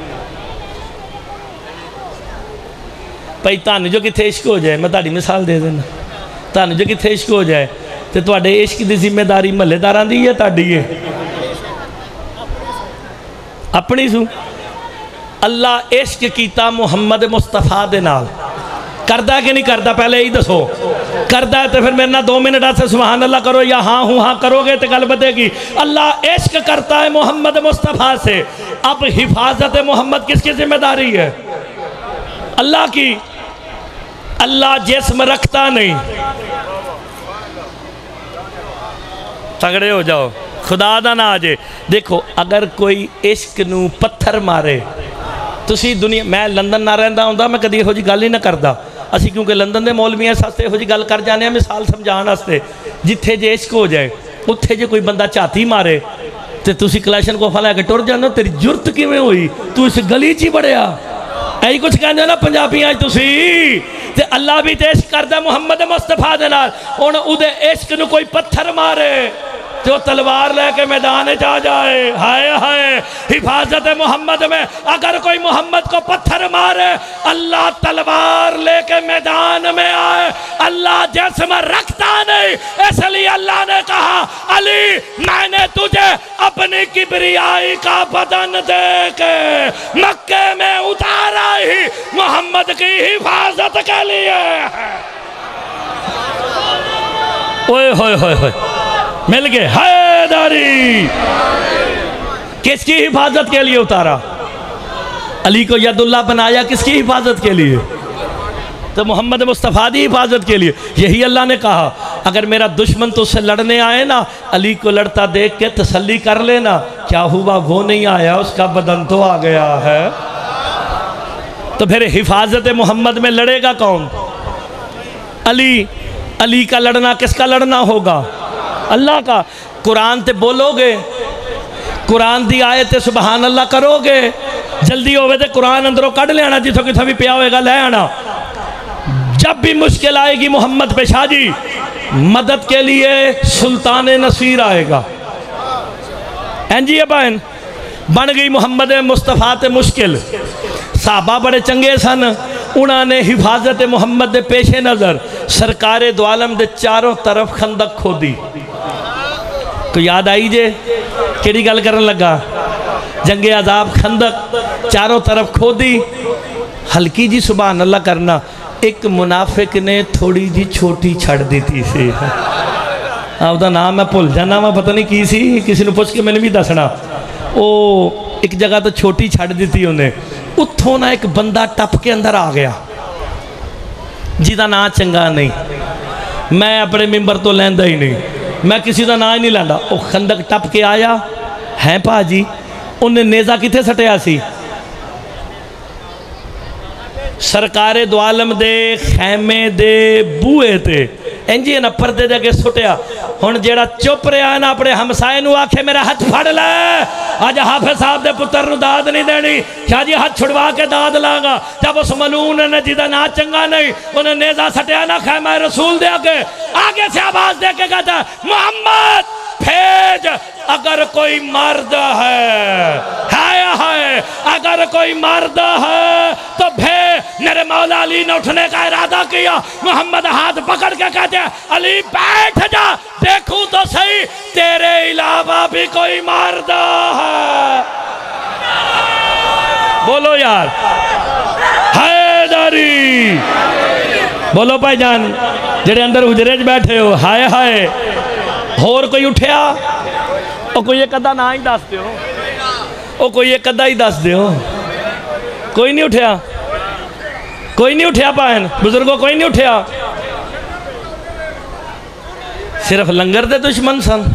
भाई तुहानू जो किथे इश्क हो जाए, मैं तुहाडी मिसाल दे देना, तुहानू जो किथे इश्क हो जाए तो तुहाडे इश्क की जिम्मेदारी महल्लेदारां दी है तुहाडी है? अपनी सू। अल्लाह इश्क किया मुहम्मद मुस्तफा दे नाल, करदा कि नहीं करदा? पहले यही दसो। करदा है तो फिर मेरे ना 2 मिनट से सुभान अल्लाह करो या हाँ हूँ हाँ करोगे तो गल बतेगी। अल्लाह इश्क करता है मोहम्मद मुस्तफा से। अब हिफाजत मोहम्मद किसकी जिम्मेदारी है? अल्लाह की। अल्लाह जिस्म रखता नहीं। तगड़े हो जाओ, खुदा दा ना आ जाए। देखो अगर कोई इश्क नू पत्थर मारे, तुसी दुनिया, मैं लंदन ना रहिंदा हुंदा मैं कदी इहो जी गल ही ना करदा। असी क्योंकि लंदन के मौलवियां वास्ते इहो जी गल कर जाने मिसाल समझाने वास्ते। जिथे जे इश्क हो जाए उत्थे जे कोई बंदा झाती मारे तो तुसी कलैशन कोफा लैके टुर जाते, तेरी जुरत किवें हुई, तू इस गली च ही बड़िया, यही कुछ कहते ना पंजाबियां तुसी। ते अल्लाह भी तो इश्क करदा मुहम्मद मुस्तफा दे नाल। हुण उहदे इश्क नू कोई पत्थर मारे जो तलवार लेके मैदान में आ जाए, हाय हाय, हिफाजत मोहम्मद में अगर कोई मोहम्मद को पत्थर मारे, अल्लाह तलवार लेके मैदान में आए। अल्लाह जिस्म रखता नहीं, इसलिए अल्लाह ने कहा अली मैंने तुझे अपनी किबरियाई का बदन दे के मक्के में उतारा ही मोहम्मद की हिफाजत के लिए है। ओए होए होए होए, मिल गए हैदरी। किसकी हिफाजत के लिए उतारा? अली को यदुल्ला बनाया किसकी हिफाजत के लिए? तो मोहम्मद मुस्तफ़ा की हिफाजत के लिए। यही अल्लाह ने कहा अगर मेरा दुश्मन तो उससे लड़ने आए ना, अली को लड़ता देख के तसल्ली कर लेना, क्या हुआ वो नहीं आया, उसका बदन तो आ गया है। तो फिर हिफाजत मोहम्मद में लड़ेगा कौन? अली। अली का लड़ना किसका लड़ना होगा? अल्लाह का। कुरान ते बोलोगे, कुरान दी आयत सुबहान अल्लाह करोगे, जल्दी होवे तो कुरान अंदरों कढ़ लेना, जिथों किथों भी पिया होएगा ले आना। जब भी मुश्किल आएगी मोहम्मद पे शाह जी, मदद के लिए सुल्तान नसीर आएगा। एंजी बहन बन गई मोहम्मद मुस्तफ़ा ते मुश्किल। साहबा बड़े चंगे सन, उन्होंने हिफाजत मोहम्मद के पेशे नज़र सरकारे दो आलम के चारों तरफ खंदक खोदी। तो याद आई जे केड़ी गल करन लगा? जंगे आज़ाब खंदक चारों तरफ खोदी। हल्की जी सुभान अल्लाह करना, एक मुनाफिक ने थोड़ी जी छोटी छड़ दी थी सी, आपका नाम मैं भुल जाना वा, पता नहीं की सी, किसी ने पूछ के मैंने भी दसना। वो एक जगह तो छोटी छड़ दी थी उन्हें, उत्थों ना एक बंदा टप के अंदर आ गया जिदा ना चंगा नहीं, मैं अपने मिंबर तो लैंदा ही नहीं, मैं किसी का ना ही नहीं लैंदा। वो खंदक टप के आया है भाजी, उन्हें नेज़ा किथे सटिया सी? सरकारे दो आलम दे खैमे दे बूहे ते इंजी ना परदे दे अगे सुटिया। हुण जेड़ा चुप रहा ना अपने हमसाए नूं आखे मेरा हाथ फड़ लै, अज हाफिज साहब दे पुत्र नूं दाद नहीं देनी, शाह जी हाथ छुड़वा के दाद लांगा। जब उस मलून ने जिदा ना चंगा नहीं उन्हें नेज़ा सटिया ना खैमा रसूल दे आगे से आवाज दे के कहता मोहम्मद भेज, अगर कोई मर्द है, अगर कोई मर्द है तो मेरे मौला अली ने उठने का इरादा किया। मोहम्मद हाथ पकड़ के कहते हैं अली बैठ जा, देखूं तो सही तेरे अलावा भी कोई मर्द है। बोलो यार हैदरी, बोलो भाईजान जेड़े अंदर हुजरे च बैठे हो, हाय हाय। होर कोई उठया? ओ कोई एक अद्धा ना ही दस दो, ओ कोई एक अद्धा ही दस दो। कोई नहीं उठया, कोई नहीं उठया भैन बुजुर्गो, कोई नहीं उठया। सिर्फ लंगर दे दुश्मन सन।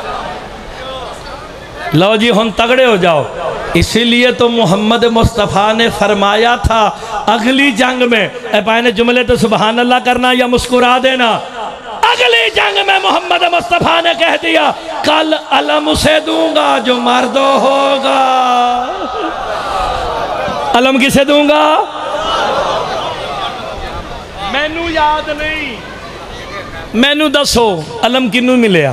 लो जी हुन तगड़े हो जाओ। इसीलिए तो मोहम्मद मुस्तफ़ा ने फरमाया था अगली जंग में, भाई जुमले तो सुबहान अल्लाह करना या मुस्कुरा देना, अगली जंग में मोहम्मद मुस्तफ़ा ने कह दिया कल अलम उसे दूंगा जो मर्द होगा। अलम किसे दूंगा? मैनू याद नहीं, मैनू दसो अलम किनू मिलिया?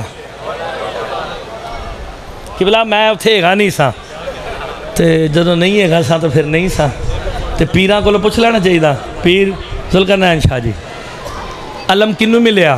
कि भला मैं उत्थे हैगा नहीं सा, ते जदों नहीं हैगा सा तो फिर नहीं सा, ते पीरां कोलों पुछ लेना चाहिए। पीर जुल्करनैन शाह जी अलम किनू मिलिया?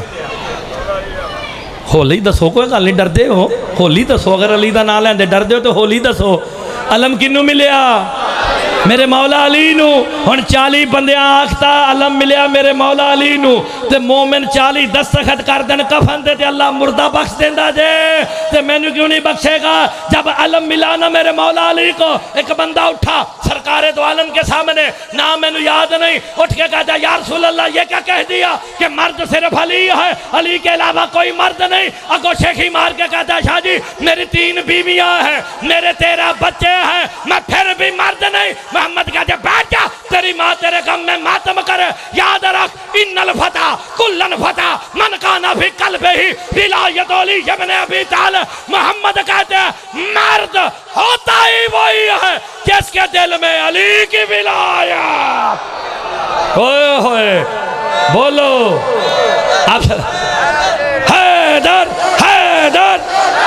होली दसो, कोई गल नहीं, डरदे हो होली दसो। अगर अली का नाम लैंदे डरदे हो तो होली दसो। अलम किनू मिलिया? मेरे मौला अली नू। हुण 40 बंदे आखता अलम मिलिया मेरे मौला अली नू, ते मोमिन 40 दस्तखत कर देन कफन दे, अल्लाह मुर्दा बख्श देंदा जे, ते मैनू क्यों नहीं बख्शेगा? जब अलम मिला ना मेरे मौला अली को, एक बंदा उठा सरकारे दो आलम के सामने, ना मैनू याद नहीं, उठ के कहता या रसूल अल्लाह ये क्या कह दिया कि मर्द सिर्फ अली है, अली के अलावा कोई मर्द नहीं। अगो शेखी मार के कहता शाह जी मेरी 3 बीवियां हैं, मेरे 13 बच्चे हैं, मैं फिर भी मर्द नहीं। मोहम्मद कहते बैठ जा, तेरी माँ तेरे गम में मातम करे, याद रख इन्नल फता कुल्लन फता मन काना भी कल्बे ही विलायत अली इब्न अबी तालिब। मोहम्मद कहते मर्द होता ही वही है जिसके दिल में अली की विलायत। होए होए बोलो आप हैदर हैदर।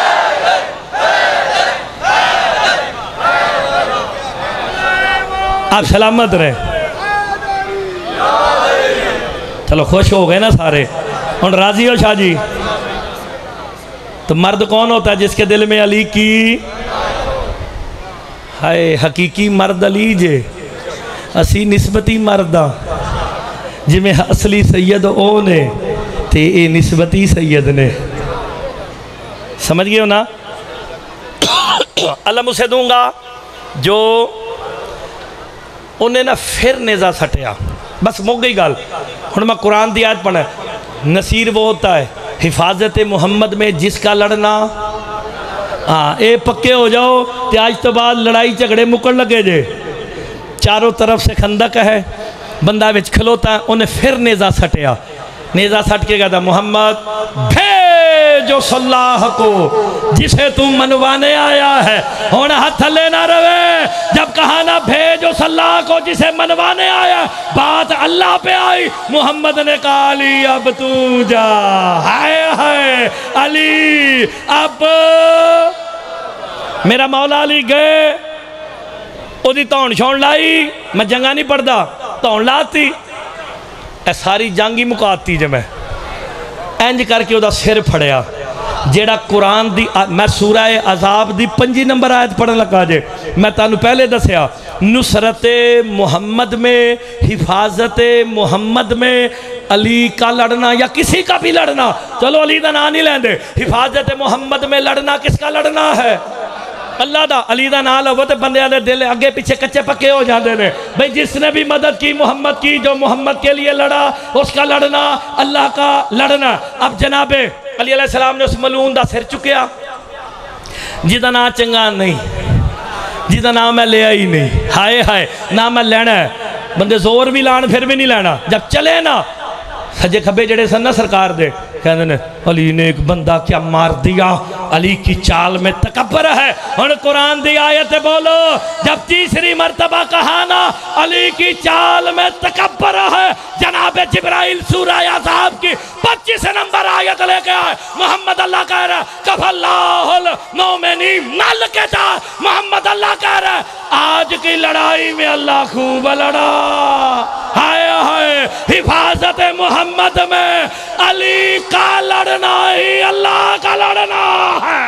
आप सलामत रहे। चलो खुश हो गए ना सारे, और राजी हो शाह जी? तो मर्द कौन होता है? जिसके दिल में अली की हाय। हकीकी मर्द अली जे, असी निस्बती मर्द जिमें असली सैयद ओ ने ते ये निस्बती सैयद ने। समझ गए हो ना? अलम उसे दूंगा जो उन्हें ना फिर नेज़ा सटिया, बस मुक गई गल। हुण मैं कुरान की आयत पढ़ा, नसीर वो होता है हिफाजत मोहम्मद में जिसका लड़ना, हाँ ये पक्के हो जाओ तो आज तो बाद लड़ाई झगड़े मुकन लगे जे। चारों तरफ से खंदक है, बंदा विच खलोता है, उन्हें फिर नेज़ा सटिया। नेज़ा सट के कहता मोहम्मद भेजो सल्लाह को जिसे तू मनवाने आया है। हुण हथ लेना रवे, जब कहा ना भेजो सल्लाह को जिसे मनवाने आया, बात अल्लाह पे आई। मोहम्मद ने कहा अली अब तू जा। हाय हाय अली, अब मेरा मौला अली गए, ओदी धौन छौन लाई, मैं जंगा नहीं पढ़ता, धौन लाती, सारी जंग ही मुकाती जे मैं इंज करके वह सिर फड़िया। जेड़ा कुरान दी मैं सूरह अज़ाब दी 5 नंबर आयत पढ़न लगा जे, मैं तुहानू पहले दसिया नुसरत मोहम्मद में, हिफाजत मोहम्मद में अली का लड़ना या किसी का भी लड़ना, चलो अली का नाम नहीं लेंदे, हिफाजत मोहम्मद में लड़ना किसका लड़ना है? अल्लाह दा। अली दा नाल हो तो बंदे दे दिल अगे पीछे कच्चे पक्के हो जाते हैं। भाई जिसने भी मदद की मोहम्मद की, जो मोहम्मद के लिए लड़ा, उसका लड़ना अल्लाह का लड़ना। अब जनाबे अली अलैहिस्सलाम ने उस मलून का सिर चुकया जिदा नाम चंगा नहीं, जिदा नाम मैं लिया ही नहीं, हाय हाय ना मैं लेना है। बंदे जोर भी लान फिर भी नहीं लेना। जब चले ना सजे खब्बे जड़े सन ना सरकार दे, कहते ने अली ने एक बंदा क्या मार दिया, अली की चाल में तकब्बर है। और कुरान दी आयत बोलो, जब तीसरी मर्तबा कहा ना अली की चाल में तकब्बर है, जनाब जिब्राइल सूरह अज़ाब की 25 नंबर आयत लेके आए। मोहम्मद अल्लाह कह रहा है कफ़ल्लाहुल मोमिनीन नल के जा। मोहम्मद अल्लाह कह रहा है आज की लड़ाई में अल्लाह खूब लड़ा। हाय हाय हिफाजत मोहम्मद में अली का लड़ना ही अल्लाह का लड़ना है।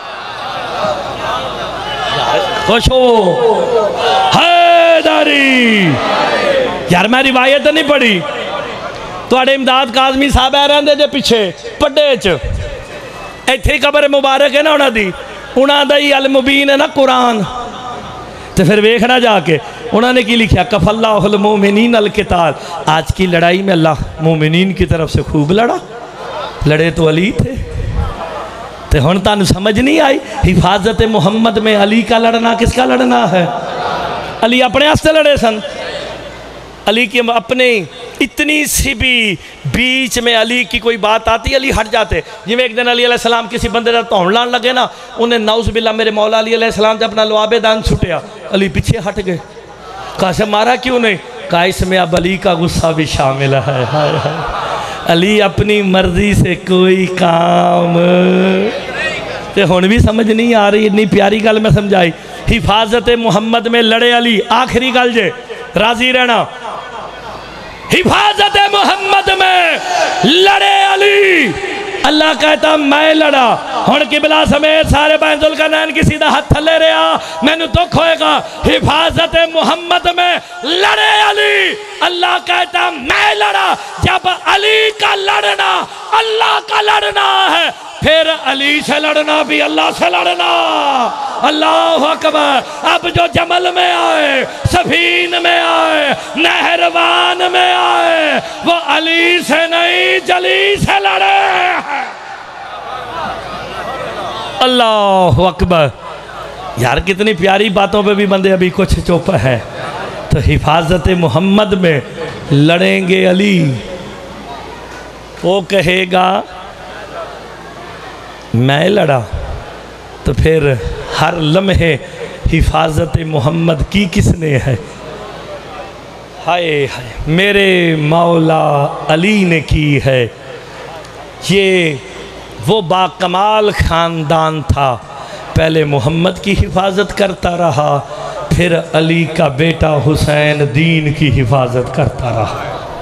खुश हो हैदरी। यार मैं रिवायत नहीं पढ़ी, थोड़े इमदाद काजमी साहब रहते जे पिछे पड्डे च, इत्थे कबर मुबारक है ना उन्होंने, उन्होंने ही अल मुबीन है ना कुरान। तो फिर वेखना जाके उन्होंने की लिखा कफ़ल्लाहुल मोमिनीन अल क़िताल। आज की लड़ाई में अल्लाह मोमिनीन की तरफ से खूब लड़ा, लड़े तो अली थे। तो हुण तुहानू समझ नहीं आई हिफाजत मोहम्मद में अली का लड़ना किसका लड़ना है? अली अपने वास्ते लड़े सन। अली की अपने इतनी सी भी बीच में अली की कोई बात आती अली हट जाते। जिमें एक दिन अली अलैहिस्सलाम किसी बंदे का धौन लान लगे ना, उन्हें नाउज़ बिल्ला मेरे मौला अली अलैहिस्सलाम जब अपना लुआबे दान छुटिया, अली पीछे हट गए। कहा से मारा क्यों नहीं? कहा इसमें अब अली का गुस्सा भी शामिल है। हाय हाय अली अपनी मर्जी से कोई काम। तो हुण भी समझ नहीं आ रही, इतनी प्यारी गल मैं समझाई। हिफाजत मोहम्मद में लड़े अली, आखिरी गल जे राजी रहना, हिफाजत मोहम्मद में लड़े अली। अल्लाह कहता मैं लड़ा। हुण किबला समेत सारे बैन जुल्करनैन किसी दा हाथ थले रहा, मैनू दुख होएगा। हिफाजत मोहम्मद में लड़े अली। अल्लाह कहता मैं लड़ा। जब अली का लड़ना अल्लाह का लड़ना है, फिर अली से लड़ना भी अल्लाह से लड़ना। अल्लाह अकबर। अब जो जमल में आए, सफीन में आए, नहरवान में आए, वो अली से नहीं जली से लड़े। अल्लाह अकबर। यार कितनी प्यारी बातों पे भी बंदे अभी कुछ चुप है। तो हिफाजत मोहम्मद में लड़ेंगे अली। वो कहेगा मैं लड़ा, तो फिर हर लम्हे हिफाजत मोहम्मद की किसने है? हाय हाय मेरे मौला अली ने की है। ये वो बाकमाल ख़ानदान था, पहले मोहम्मद की हिफाजत करता रहा, फिर अली का बेटा हुसैन दीन की हिफाजत करता रहा।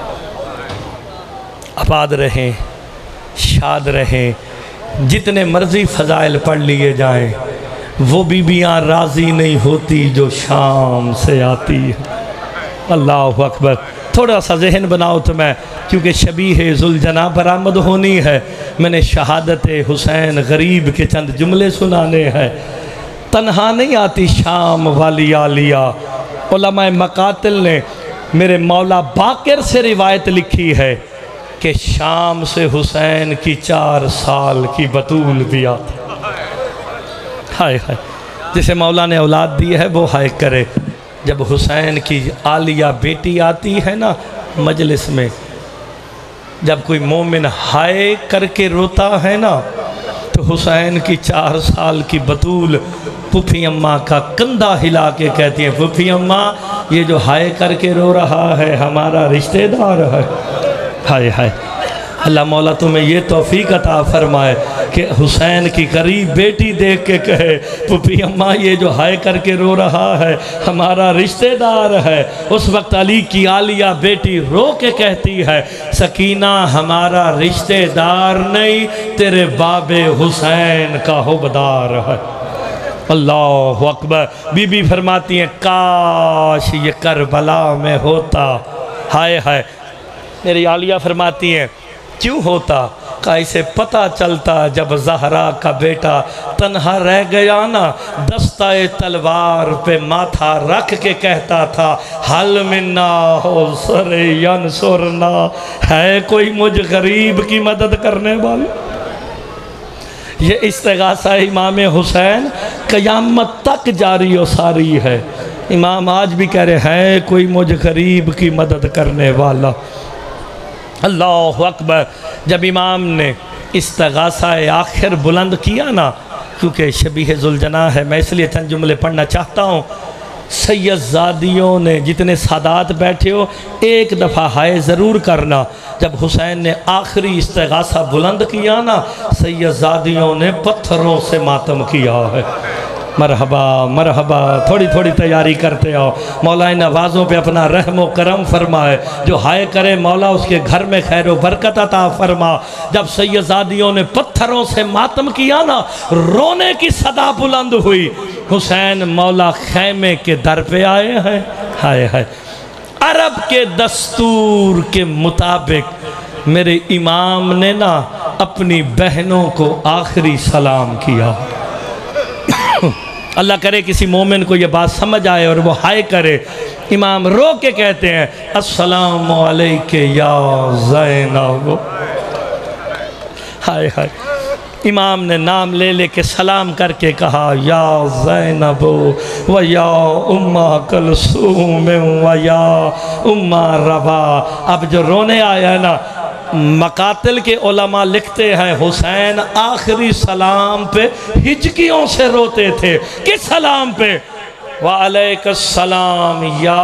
आबाद रहें, शाद रहें। जितने मर्जी फ़ज़ाइल पढ़ लिए जाएं, वो बीबियाँ राज़ी नहीं होती जो शाम से आती है। अल्लाह अकबर। थोड़ा सा जहन बनाओ तो मैं, क्योंकि शबीह ज़ुलजना बरामद होनी है, मैंने शहादत हुसैन गरीब के चंद जुमले सुनाने हैं। तन्हा नहीं आती शाम वाली आलिया, उलमाए मकातिल ने मेरे मौला बाकिर से रिवायत लिखी है कि शाम से हुसैन की 4 साल की बतूल भी आती। हाय हाय, जिसे मौला ने औलाद दी है वो हाय करे। जब हुसैन की आलिया बेटी आती है ना मजलिस में, जब कोई मोमिन हाय करके रोता है ना, तो हुसैन की 4 साल की बतूल फूफी अम्मा का कंधा हिला के कहती है, फूफी अम्मा ये जो हाय करके रो रहा है हमारा रिश्तेदार है। हाय हाय, अल्लाह मौला तुम्हें ये तौफीक अता फरमाए कि हुसैन की करीब बेटी देख के कहे, फूफी अम्मा ये जो हाय करके रो रहा है हमारा रिश्तेदार है। उस वक्त अली की आलिया बेटी रो के कहती है, सकीना हमारा रिश्तेदार नहीं, तेरे बाबे हुसैन का हुबदार है। अल्लाह अकबर। बीबी फरमाती हैं, काश ये करबला में होता। हाय हाय, मेरी आलिया फरमाती हैं, क्यों होता? का इसे पता चलता जब ज़हरा का बेटा तन्हा रह गया ना, दस्ताए तलवार पे माथा रख के कहता था, हल मिन्ना हो सरे यनसुरना, है कोई मुझ गरीब की मदद करने वाला? ये इस्तिगासा इमाम हुसैन क़यामत तक जारी और सारी है। इमाम आज भी कह रहे हैं, कोई मुझ गरीब की मदद करने वाला। अल्लाह अकबर। जब इमाम ने इस्तिगासा आखिर बुलंद किया ना, क्योंकि शबीह जुलजना है, मैं इसलिए चंद जुमले पढ़ना चाहता हूँ। सैयदजादियों ने, जितने सादात बैठे हो, एक दफ़ा हाय ज़रूर करना। जब हुसैन ने आखिरी इस्तिगासा बुलंद किया ना, सैयदजादियों ने पत्थरों से मातम किया है। मरहबा मरहबा, थोड़ी थोड़ी तैयारी करते आओ। मौला इन आवाज़ों पे अपना रहम व करम फरमाए। जो हाय करे मौला उसके घर में खैर व बरकत अता फरमा। जब सैयदजादियों ने पत्थरों से मातम किया ना, रोने की सदा बुलंद हुई। हुसैन मौला खैमे के दर पे आए हैं। हाय हाय, अरब के दस्तूर के मुताबिक मेरे इमाम ने ना अपनी बहनों को आखिरी सलाम किया। अल्लाह करे किसी मोमिन को ये बात समझ आए और वो हाय करे। इमाम रो के कहते हैं, अस्सलामु अलैके या ज़ैनब। हाय हाय, इमाम ने नाम ले लेके सलाम करके कहा, या ज़ैनब व या उम्मा कलसूम व या उम्मा रबा। अब जो रोने आया ना, मकातिल के उलमा लिखते हैं, हुसैन आखिरी सलाम पे हिचकियों से रोते थे। किस सलाम पे? वालेकुमुस्सलाम या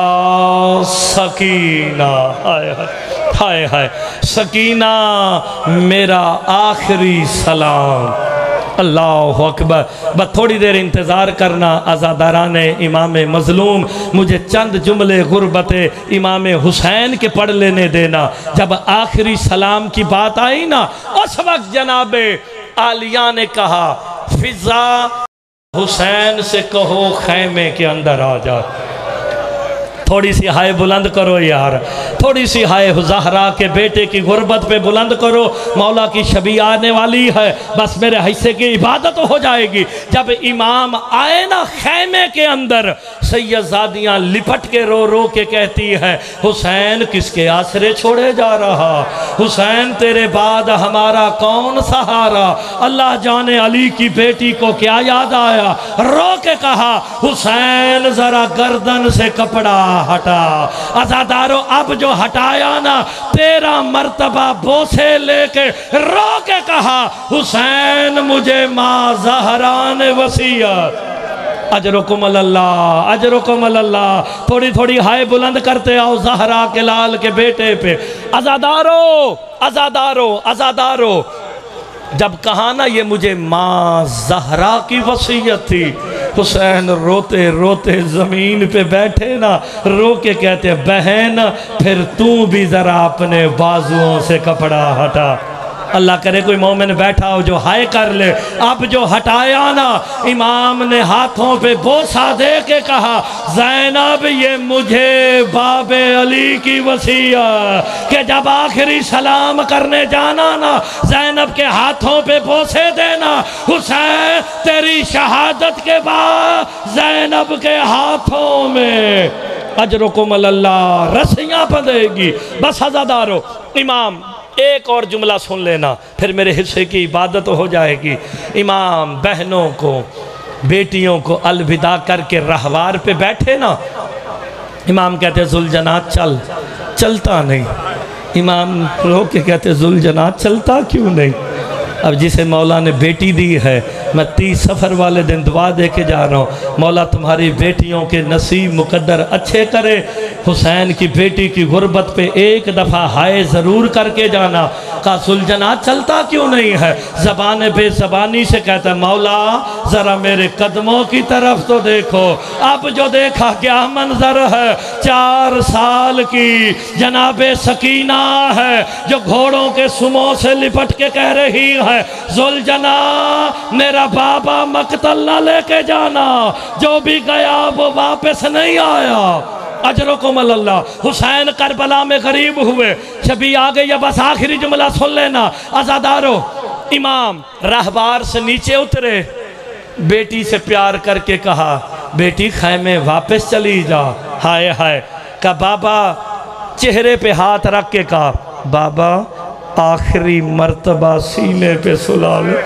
सकीना। हाय हाय हाय हाय, सकीना मेरा आखिरी सलाम। अल्लाह अकबर। बस थोड़ी देर इंतज़ार करना आज़ादाराने इमाम मज़लूम, मुझे चंद जुमले गुरबत इमाम हुसैन के पढ़ लेने देना। जब आखिरी सलाम की बात आई ना, उस वक्त जनाबे आलिया ने कहा, फिजा हुसैन से कहो खैमे के अंदर आ जा। थोड़ी सी हाय बुलंद करो यार, थोड़ी सी हाय ज़हरा के बेटे की गुर्बत पे बुलंद करो। मौला की शबी आने वाली है, बस मेरे हिस्से की इबादत हो जाएगी। जब इमाम आए ना खैमे के अंदर, सैयदजादियाँ लिपट के रो रो के कहती है, हुसैन किसके आसरे छोड़े जा रहा? हुसैन तेरे बाद हमारा कौन सहारा? अल्लाह जाने अली की बेटी को क्या याद आया। रो के कहा, हुसैन जरा गर्दन से कपड़ा हटा। अज़ादारो अब जो हटाया ना, 13 मर्तबा बोसे लेके रो के कहा, हुसैन मुझे माँ ज़हरा ने वसीयत। अजरुकुम अल्लाह, अजरुकुम अल्लाह। थोड़ी थोड़ी हाय बुलंद करते आओ ज़हरा के लाल के बेटे पे। अज़ादारो अज़ादारो अज़ादारो, जब कहा ना ये मुझे माँ ज़हरा की वसीयत थी, हुसैन रोते रोते ज़मीन पे बैठे ना, रो के कहते, बहन फिर तू भी ज़रा अपने बाजुओं से कपड़ा हटा। अल्लाह करे कोई मोमिन बैठा हो जो हाय कर ले। अब जो हटाया ना, इमाम ने हाथों पे बोसा दे के कहा, ज़ैनब ये मुझे बाबे अली की वसीयत कि जब आखिरी सलाम करने जाना ना, ज़ैनब के हाथों पे बोसे देना। हुसैन तेरी शहादत के बाद ज़ैनब के हाथों में अजरुकुम अल्लाह, रस्सियाँ बंधेगी। बस अज़ादारो, इमाम एक और जुमला सुन लेना, फिर मेरे हिस्से की इबादत हो जाएगी। इमाम बहनों को, बेटियों को अलविदा करके रहवार पे बैठे ना, इमाम कहते जुलजनात चल, चलता नहीं। इमाम रो के कहते जुलजनात चलता क्यों नहीं? अब जिसे मौला ने बेटी दी है, मैं 30 सफ़र वाले दिन दुआ दे के जा रहा हूँ, मौला तुम्हारी बेटियों के नसीब मुकद्दर अच्छे करे। हुसैन की बेटी की गुर्बत पे एक दफ़ा हाय ज़रूर करके जाना। का सुलझना चलता क्यों नहीं है? ज़बान बेज़बानी से कहता है मौला ज़रा मेरे कदमों की तरफ तो देखो। अब जो देखा क्या मंजर है, 4 साल की जनाबे सकीना है जो घोड़ों के सुमों से लिपट के कह रही है जुलझना मेरा बाबा मकतल ना लेके जाना, जो भी गया वो वापस नहीं आया। अजरुकुम अल्लाह। हुसैन करबला में गरीब हुए, शबी आ गई। बस आखिरी जुमला सुन लेना अज़ादारो। इमाम रहबार से नीचे उतरे, बेटी से प्यार करके कहा बेटी खैमे वापस चली जा। हाय हाय का बाबा चेहरे पे हाथ रख के कहा बाबा आखिरी मर्तबा सीने पे सुला ले।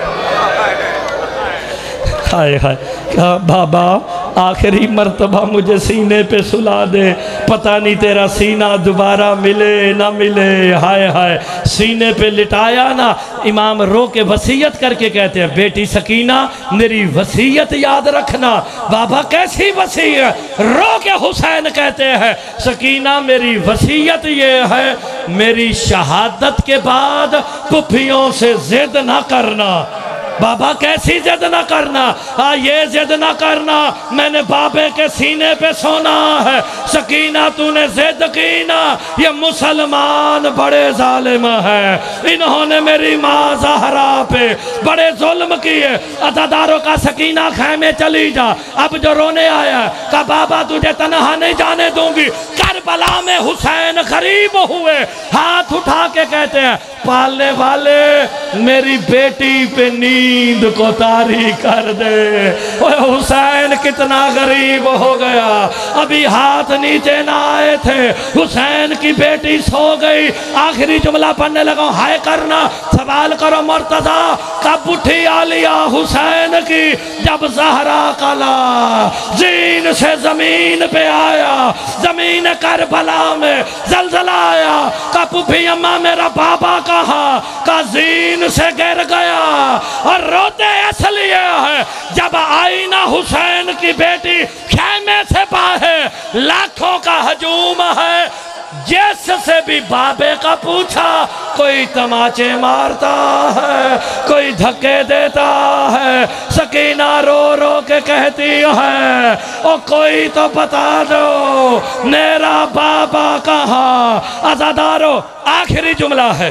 हाय हाय कहा बाबा आखिरी मर्तबा मुझे सीने पे सुला दे, पता नहीं तेरा सीना दोबारा मिले ना मिले। हाय हाय सीने पे लिटाया ना। इमाम रो के वसीयत करके कहते हैं बेटी सकीना मेरी वसीयत याद रखना। बाबा कैसी वसीयत? रो के हुसैन कहते हैं सकीना मेरी वसीयत ये है मेरी शहादत के बाद पुफियों से जिद ना करना। बाबा कैसी जिद ना करना? ये जिद ना करना मैंने बाबे के सीने पे सोना है। सकीना तूने जिद की ना, ये मुसलमान बड़े जालिम है, इन्होंने मेरी माँ ज़हरा पे बड़े जुल्म किए। अज़ादारों का सकीना खैमे चली जा। अब जो रोने आया का बाबा तुझे तनहा नहीं जाने दूंगी। करबला में हुसैन गरीब हुए, हाथ उठा के कहते हैं पालने वाले मेरी बेटी पे नींद को तारी कर दे। ओए हुसैन कितना गरीब हो गया, अभी हाथ नीचे ना आए थे, हुसैन की बेटी सो गई। आखिरी जुमला पढ़ने लगा, हाय करना सवाल करो मुर्तजा कब उठी आलिया हुसैन की, जब ज़हरा कला जीन से जमीन पे आया, जमीन करबला में जलजला आया। का पुफी अम्मा मेरा बाबा कहा का जीन से गिर गया। और रोते इसलिए है जब आई ना हुसैन की बेटी खेमे से बाहर, लाखों का हजूम है, जिससे भी बाबे का पूछा कोई तमाचे मारता है, कोई धक्के देता है। सकीना रो रो के कहती है ओ कोई तो बता दो मेरा बाबा कहाँ। अज़ादारो आखिरी जुमला है,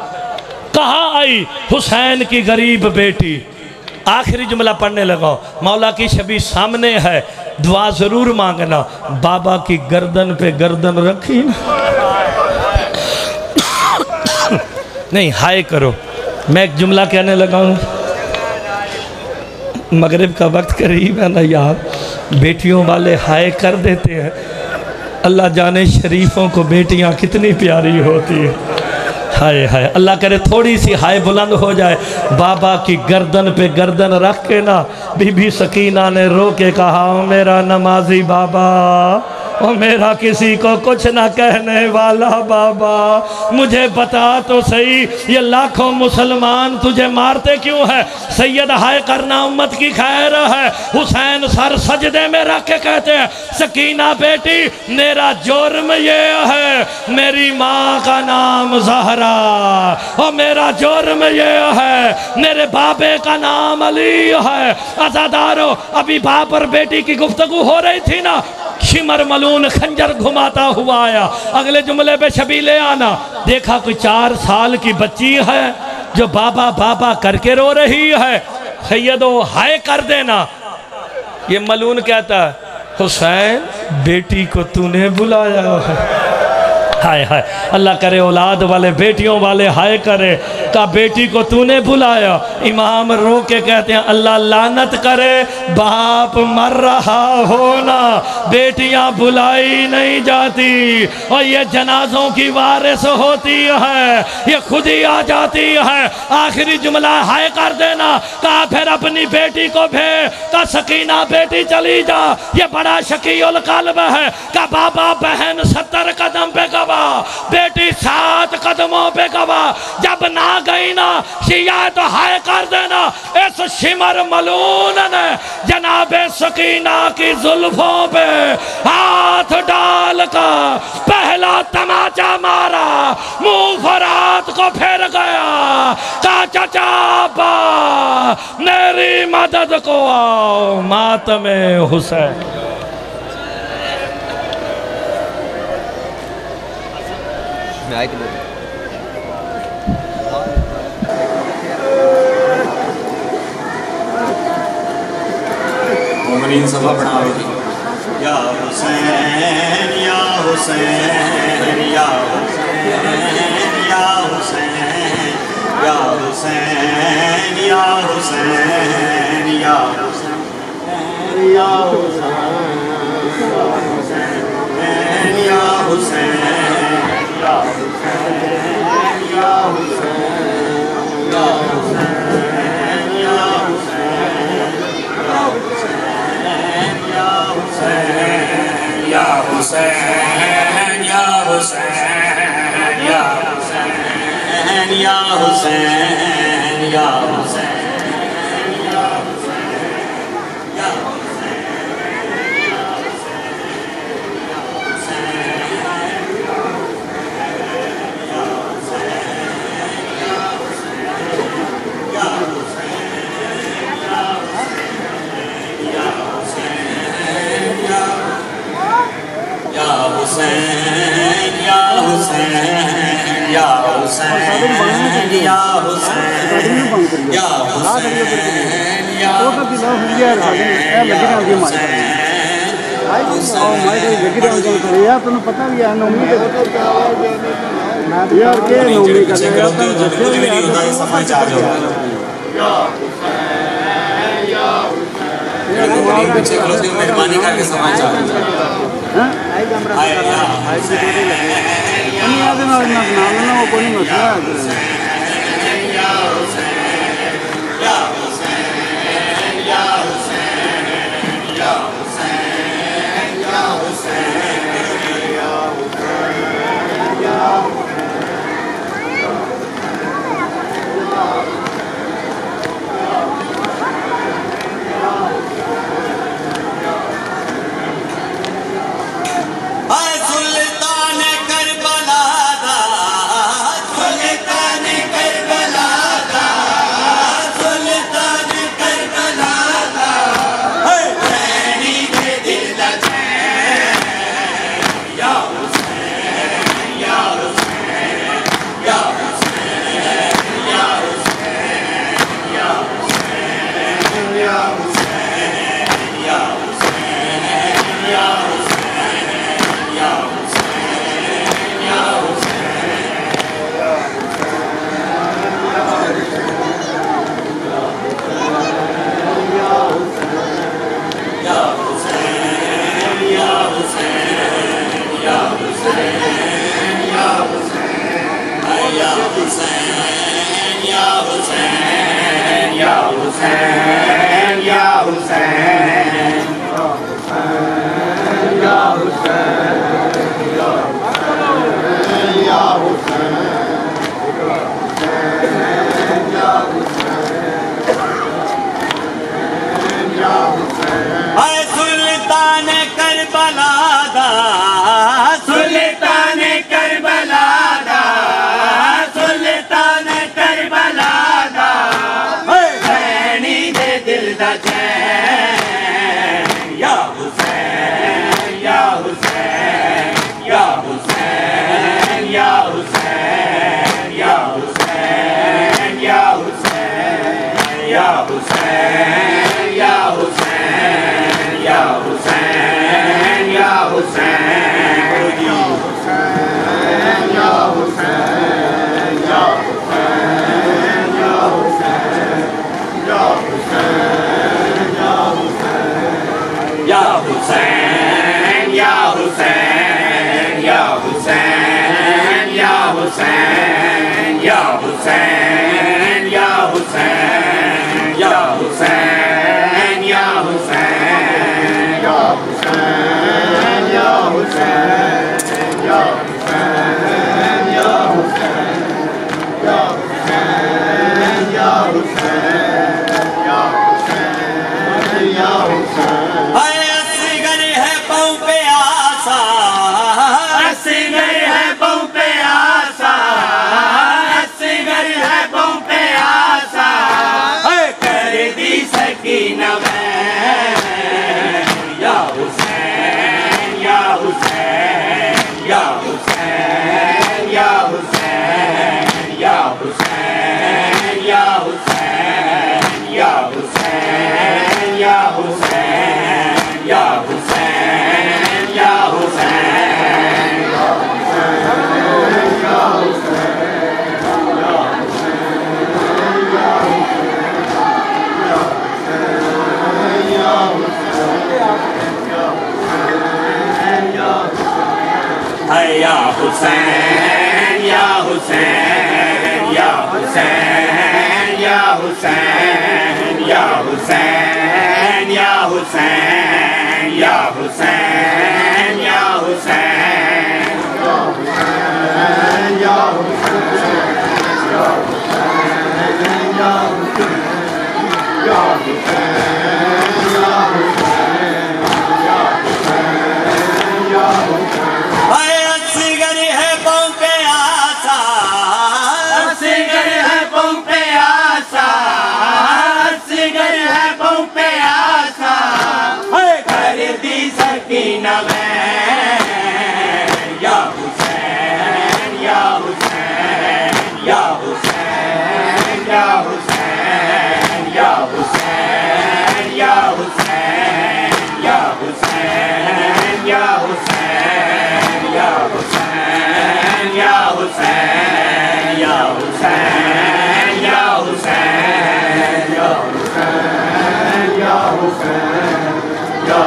कहाँ आई हुसैन की गरीब बेटी। आखिरी जुमला पढ़ने लगा, मौला की छवि सामने है, दुआ ज़रूर मांगना। बाबा की गर्दन पे गर्दन रखी ना, नहीं हाय करो। मैं एक जुमला कहने लगा हूँ, मगरिब का वक्त करीब है ना यार, बेटियों वाले हाय कर देते हैं। अल्लाह जाने शरीफों को बेटियाँ कितनी प्यारी होती है। हाय हाय अल्लाह करे थोड़ी सी हाय बुलंद हो जाए। बाबा की गर्दन पे गर्दन रख के ना बीबी सकीना ने रो के कहा मेरा नमाजी बाबा, ओ मेरा किसी को कुछ ना कहने वाला बाबा, मुझे बता तो सही ये लाखों मुसलमान तुझे मारते क्यों है? सैयद हाय करना उम्मत की खैर है। हुसैन सर सजदे में रख के कहते हैं सकीना बेटी मेरा जुर्म ये है मेरी माँ का नाम ज़हरा, और मेरा जुर्म ये है मेरे बाबे का नाम अली है। अज़ादारो अभी बाप और बेटी की गुफ्तगू हो रही थी ना, शिमर मलून खंजर घुमाता हुआ आया। अगले जुमले पे छबी ले आना। देखा कोई 4 साल की बच्ची है जो बाबा बाबा करके रो रही है, सैयदो हाय कर देना। ये मलून कहता है हुसैन बेटी को तूने बुलाया है। हाय हाय, अल्लाह करे औलाद वाले बेटियों वाले हाय करे। का बेटी को तूने बुलाया, इमाम रो के कहते हैं अल्लाह लानत करे, बाप मर रहा होना, बेटियां बुलाई नहीं जाती और ये जनाजों की वारिस होती है, ये खुद ही आ जाती है। आखिरी जुमला हाय कर देना। कहा फिर अपनी बेटी को भेज, का सकीना बेटी चली जा, ये बड़ा शकीउल कल्ब है। का बाबा बहन 70 कदम पे गवा, बेटी 7 कदमों पे गवा, जब ना गई ना शिया तो हाय कर देना। इस शिमर मलून ने जनाबे सकीना की जुल्फों पे हाथ डाल कर पहला तमाचा मारा, मुंह फरात को फिर गया। का चाचा अब्बा मेरी मदद को आओ, मातमे हुसैन। मोमिनीन सभा बनाओ। या हुसैन या हुसैन या हुसैन या हुसैन या हुसैन या हुसैन या हुसैन या हुसैन या हुसैन या हुसैन या हुसैन या हुसैन या या हुसैन या हुसैन या हुसैन या हुसैन या हुसैन हुसैन या हुसैन या हुसैन या हुसैन या हुसैन या पता भी है नौमी यार के नौमी का सफाई चार्ज होगा। पीछे मेहरबानी करके सफाई चार्ज हुसैन या हुसैन या हुसैन या हुसैन या हुसैन या हुसैन या हुसैन या हुसैन या हुसैन या हुसैन या हुसैन। हाय असगर है पाँव पे आसा, असगर है पाँव पे आसा, असगर है पाँव पे आसा, कर दी सकीना में या हुसैन या हुसैन या हुसैन या हुसैन या हुसैन या हुसैन या हुसैन या हुसैन या हुसैन या हुसैन या हुसैन या हुसैन या हुसैन या हुसैन या हुसैन या हुसैन या हुसैन या हुसैन या सकीना में या हुसैन या हुसैन या हुसैन या हुसैन या हुसैन या हुसैन या हुसैन या हुसैन या हुसैन या हुसैन या हुसैन या हुसैन या हुसैन या हुसैन या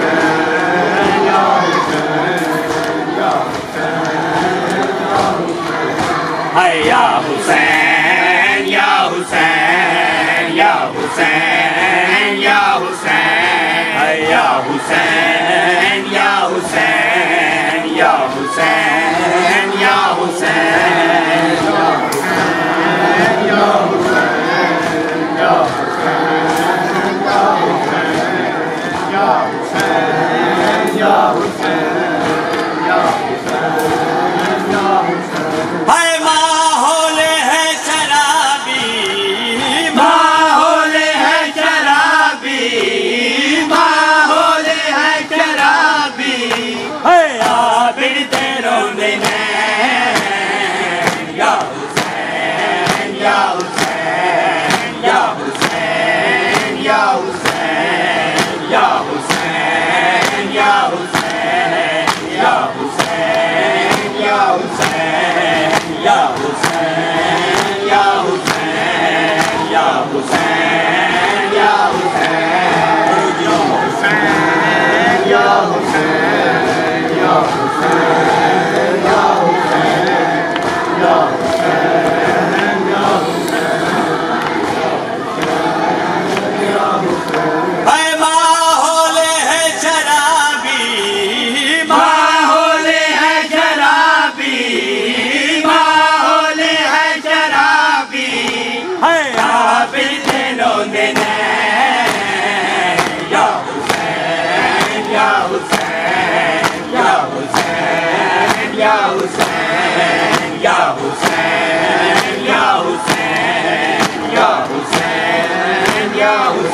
या हुसैन या हुसैन या हुसैन या हुसैन या हुसैन या हुसैन या हुसैन या हुसैन या हुसैन या Hussein, Ya Hussein, Ya Hussein.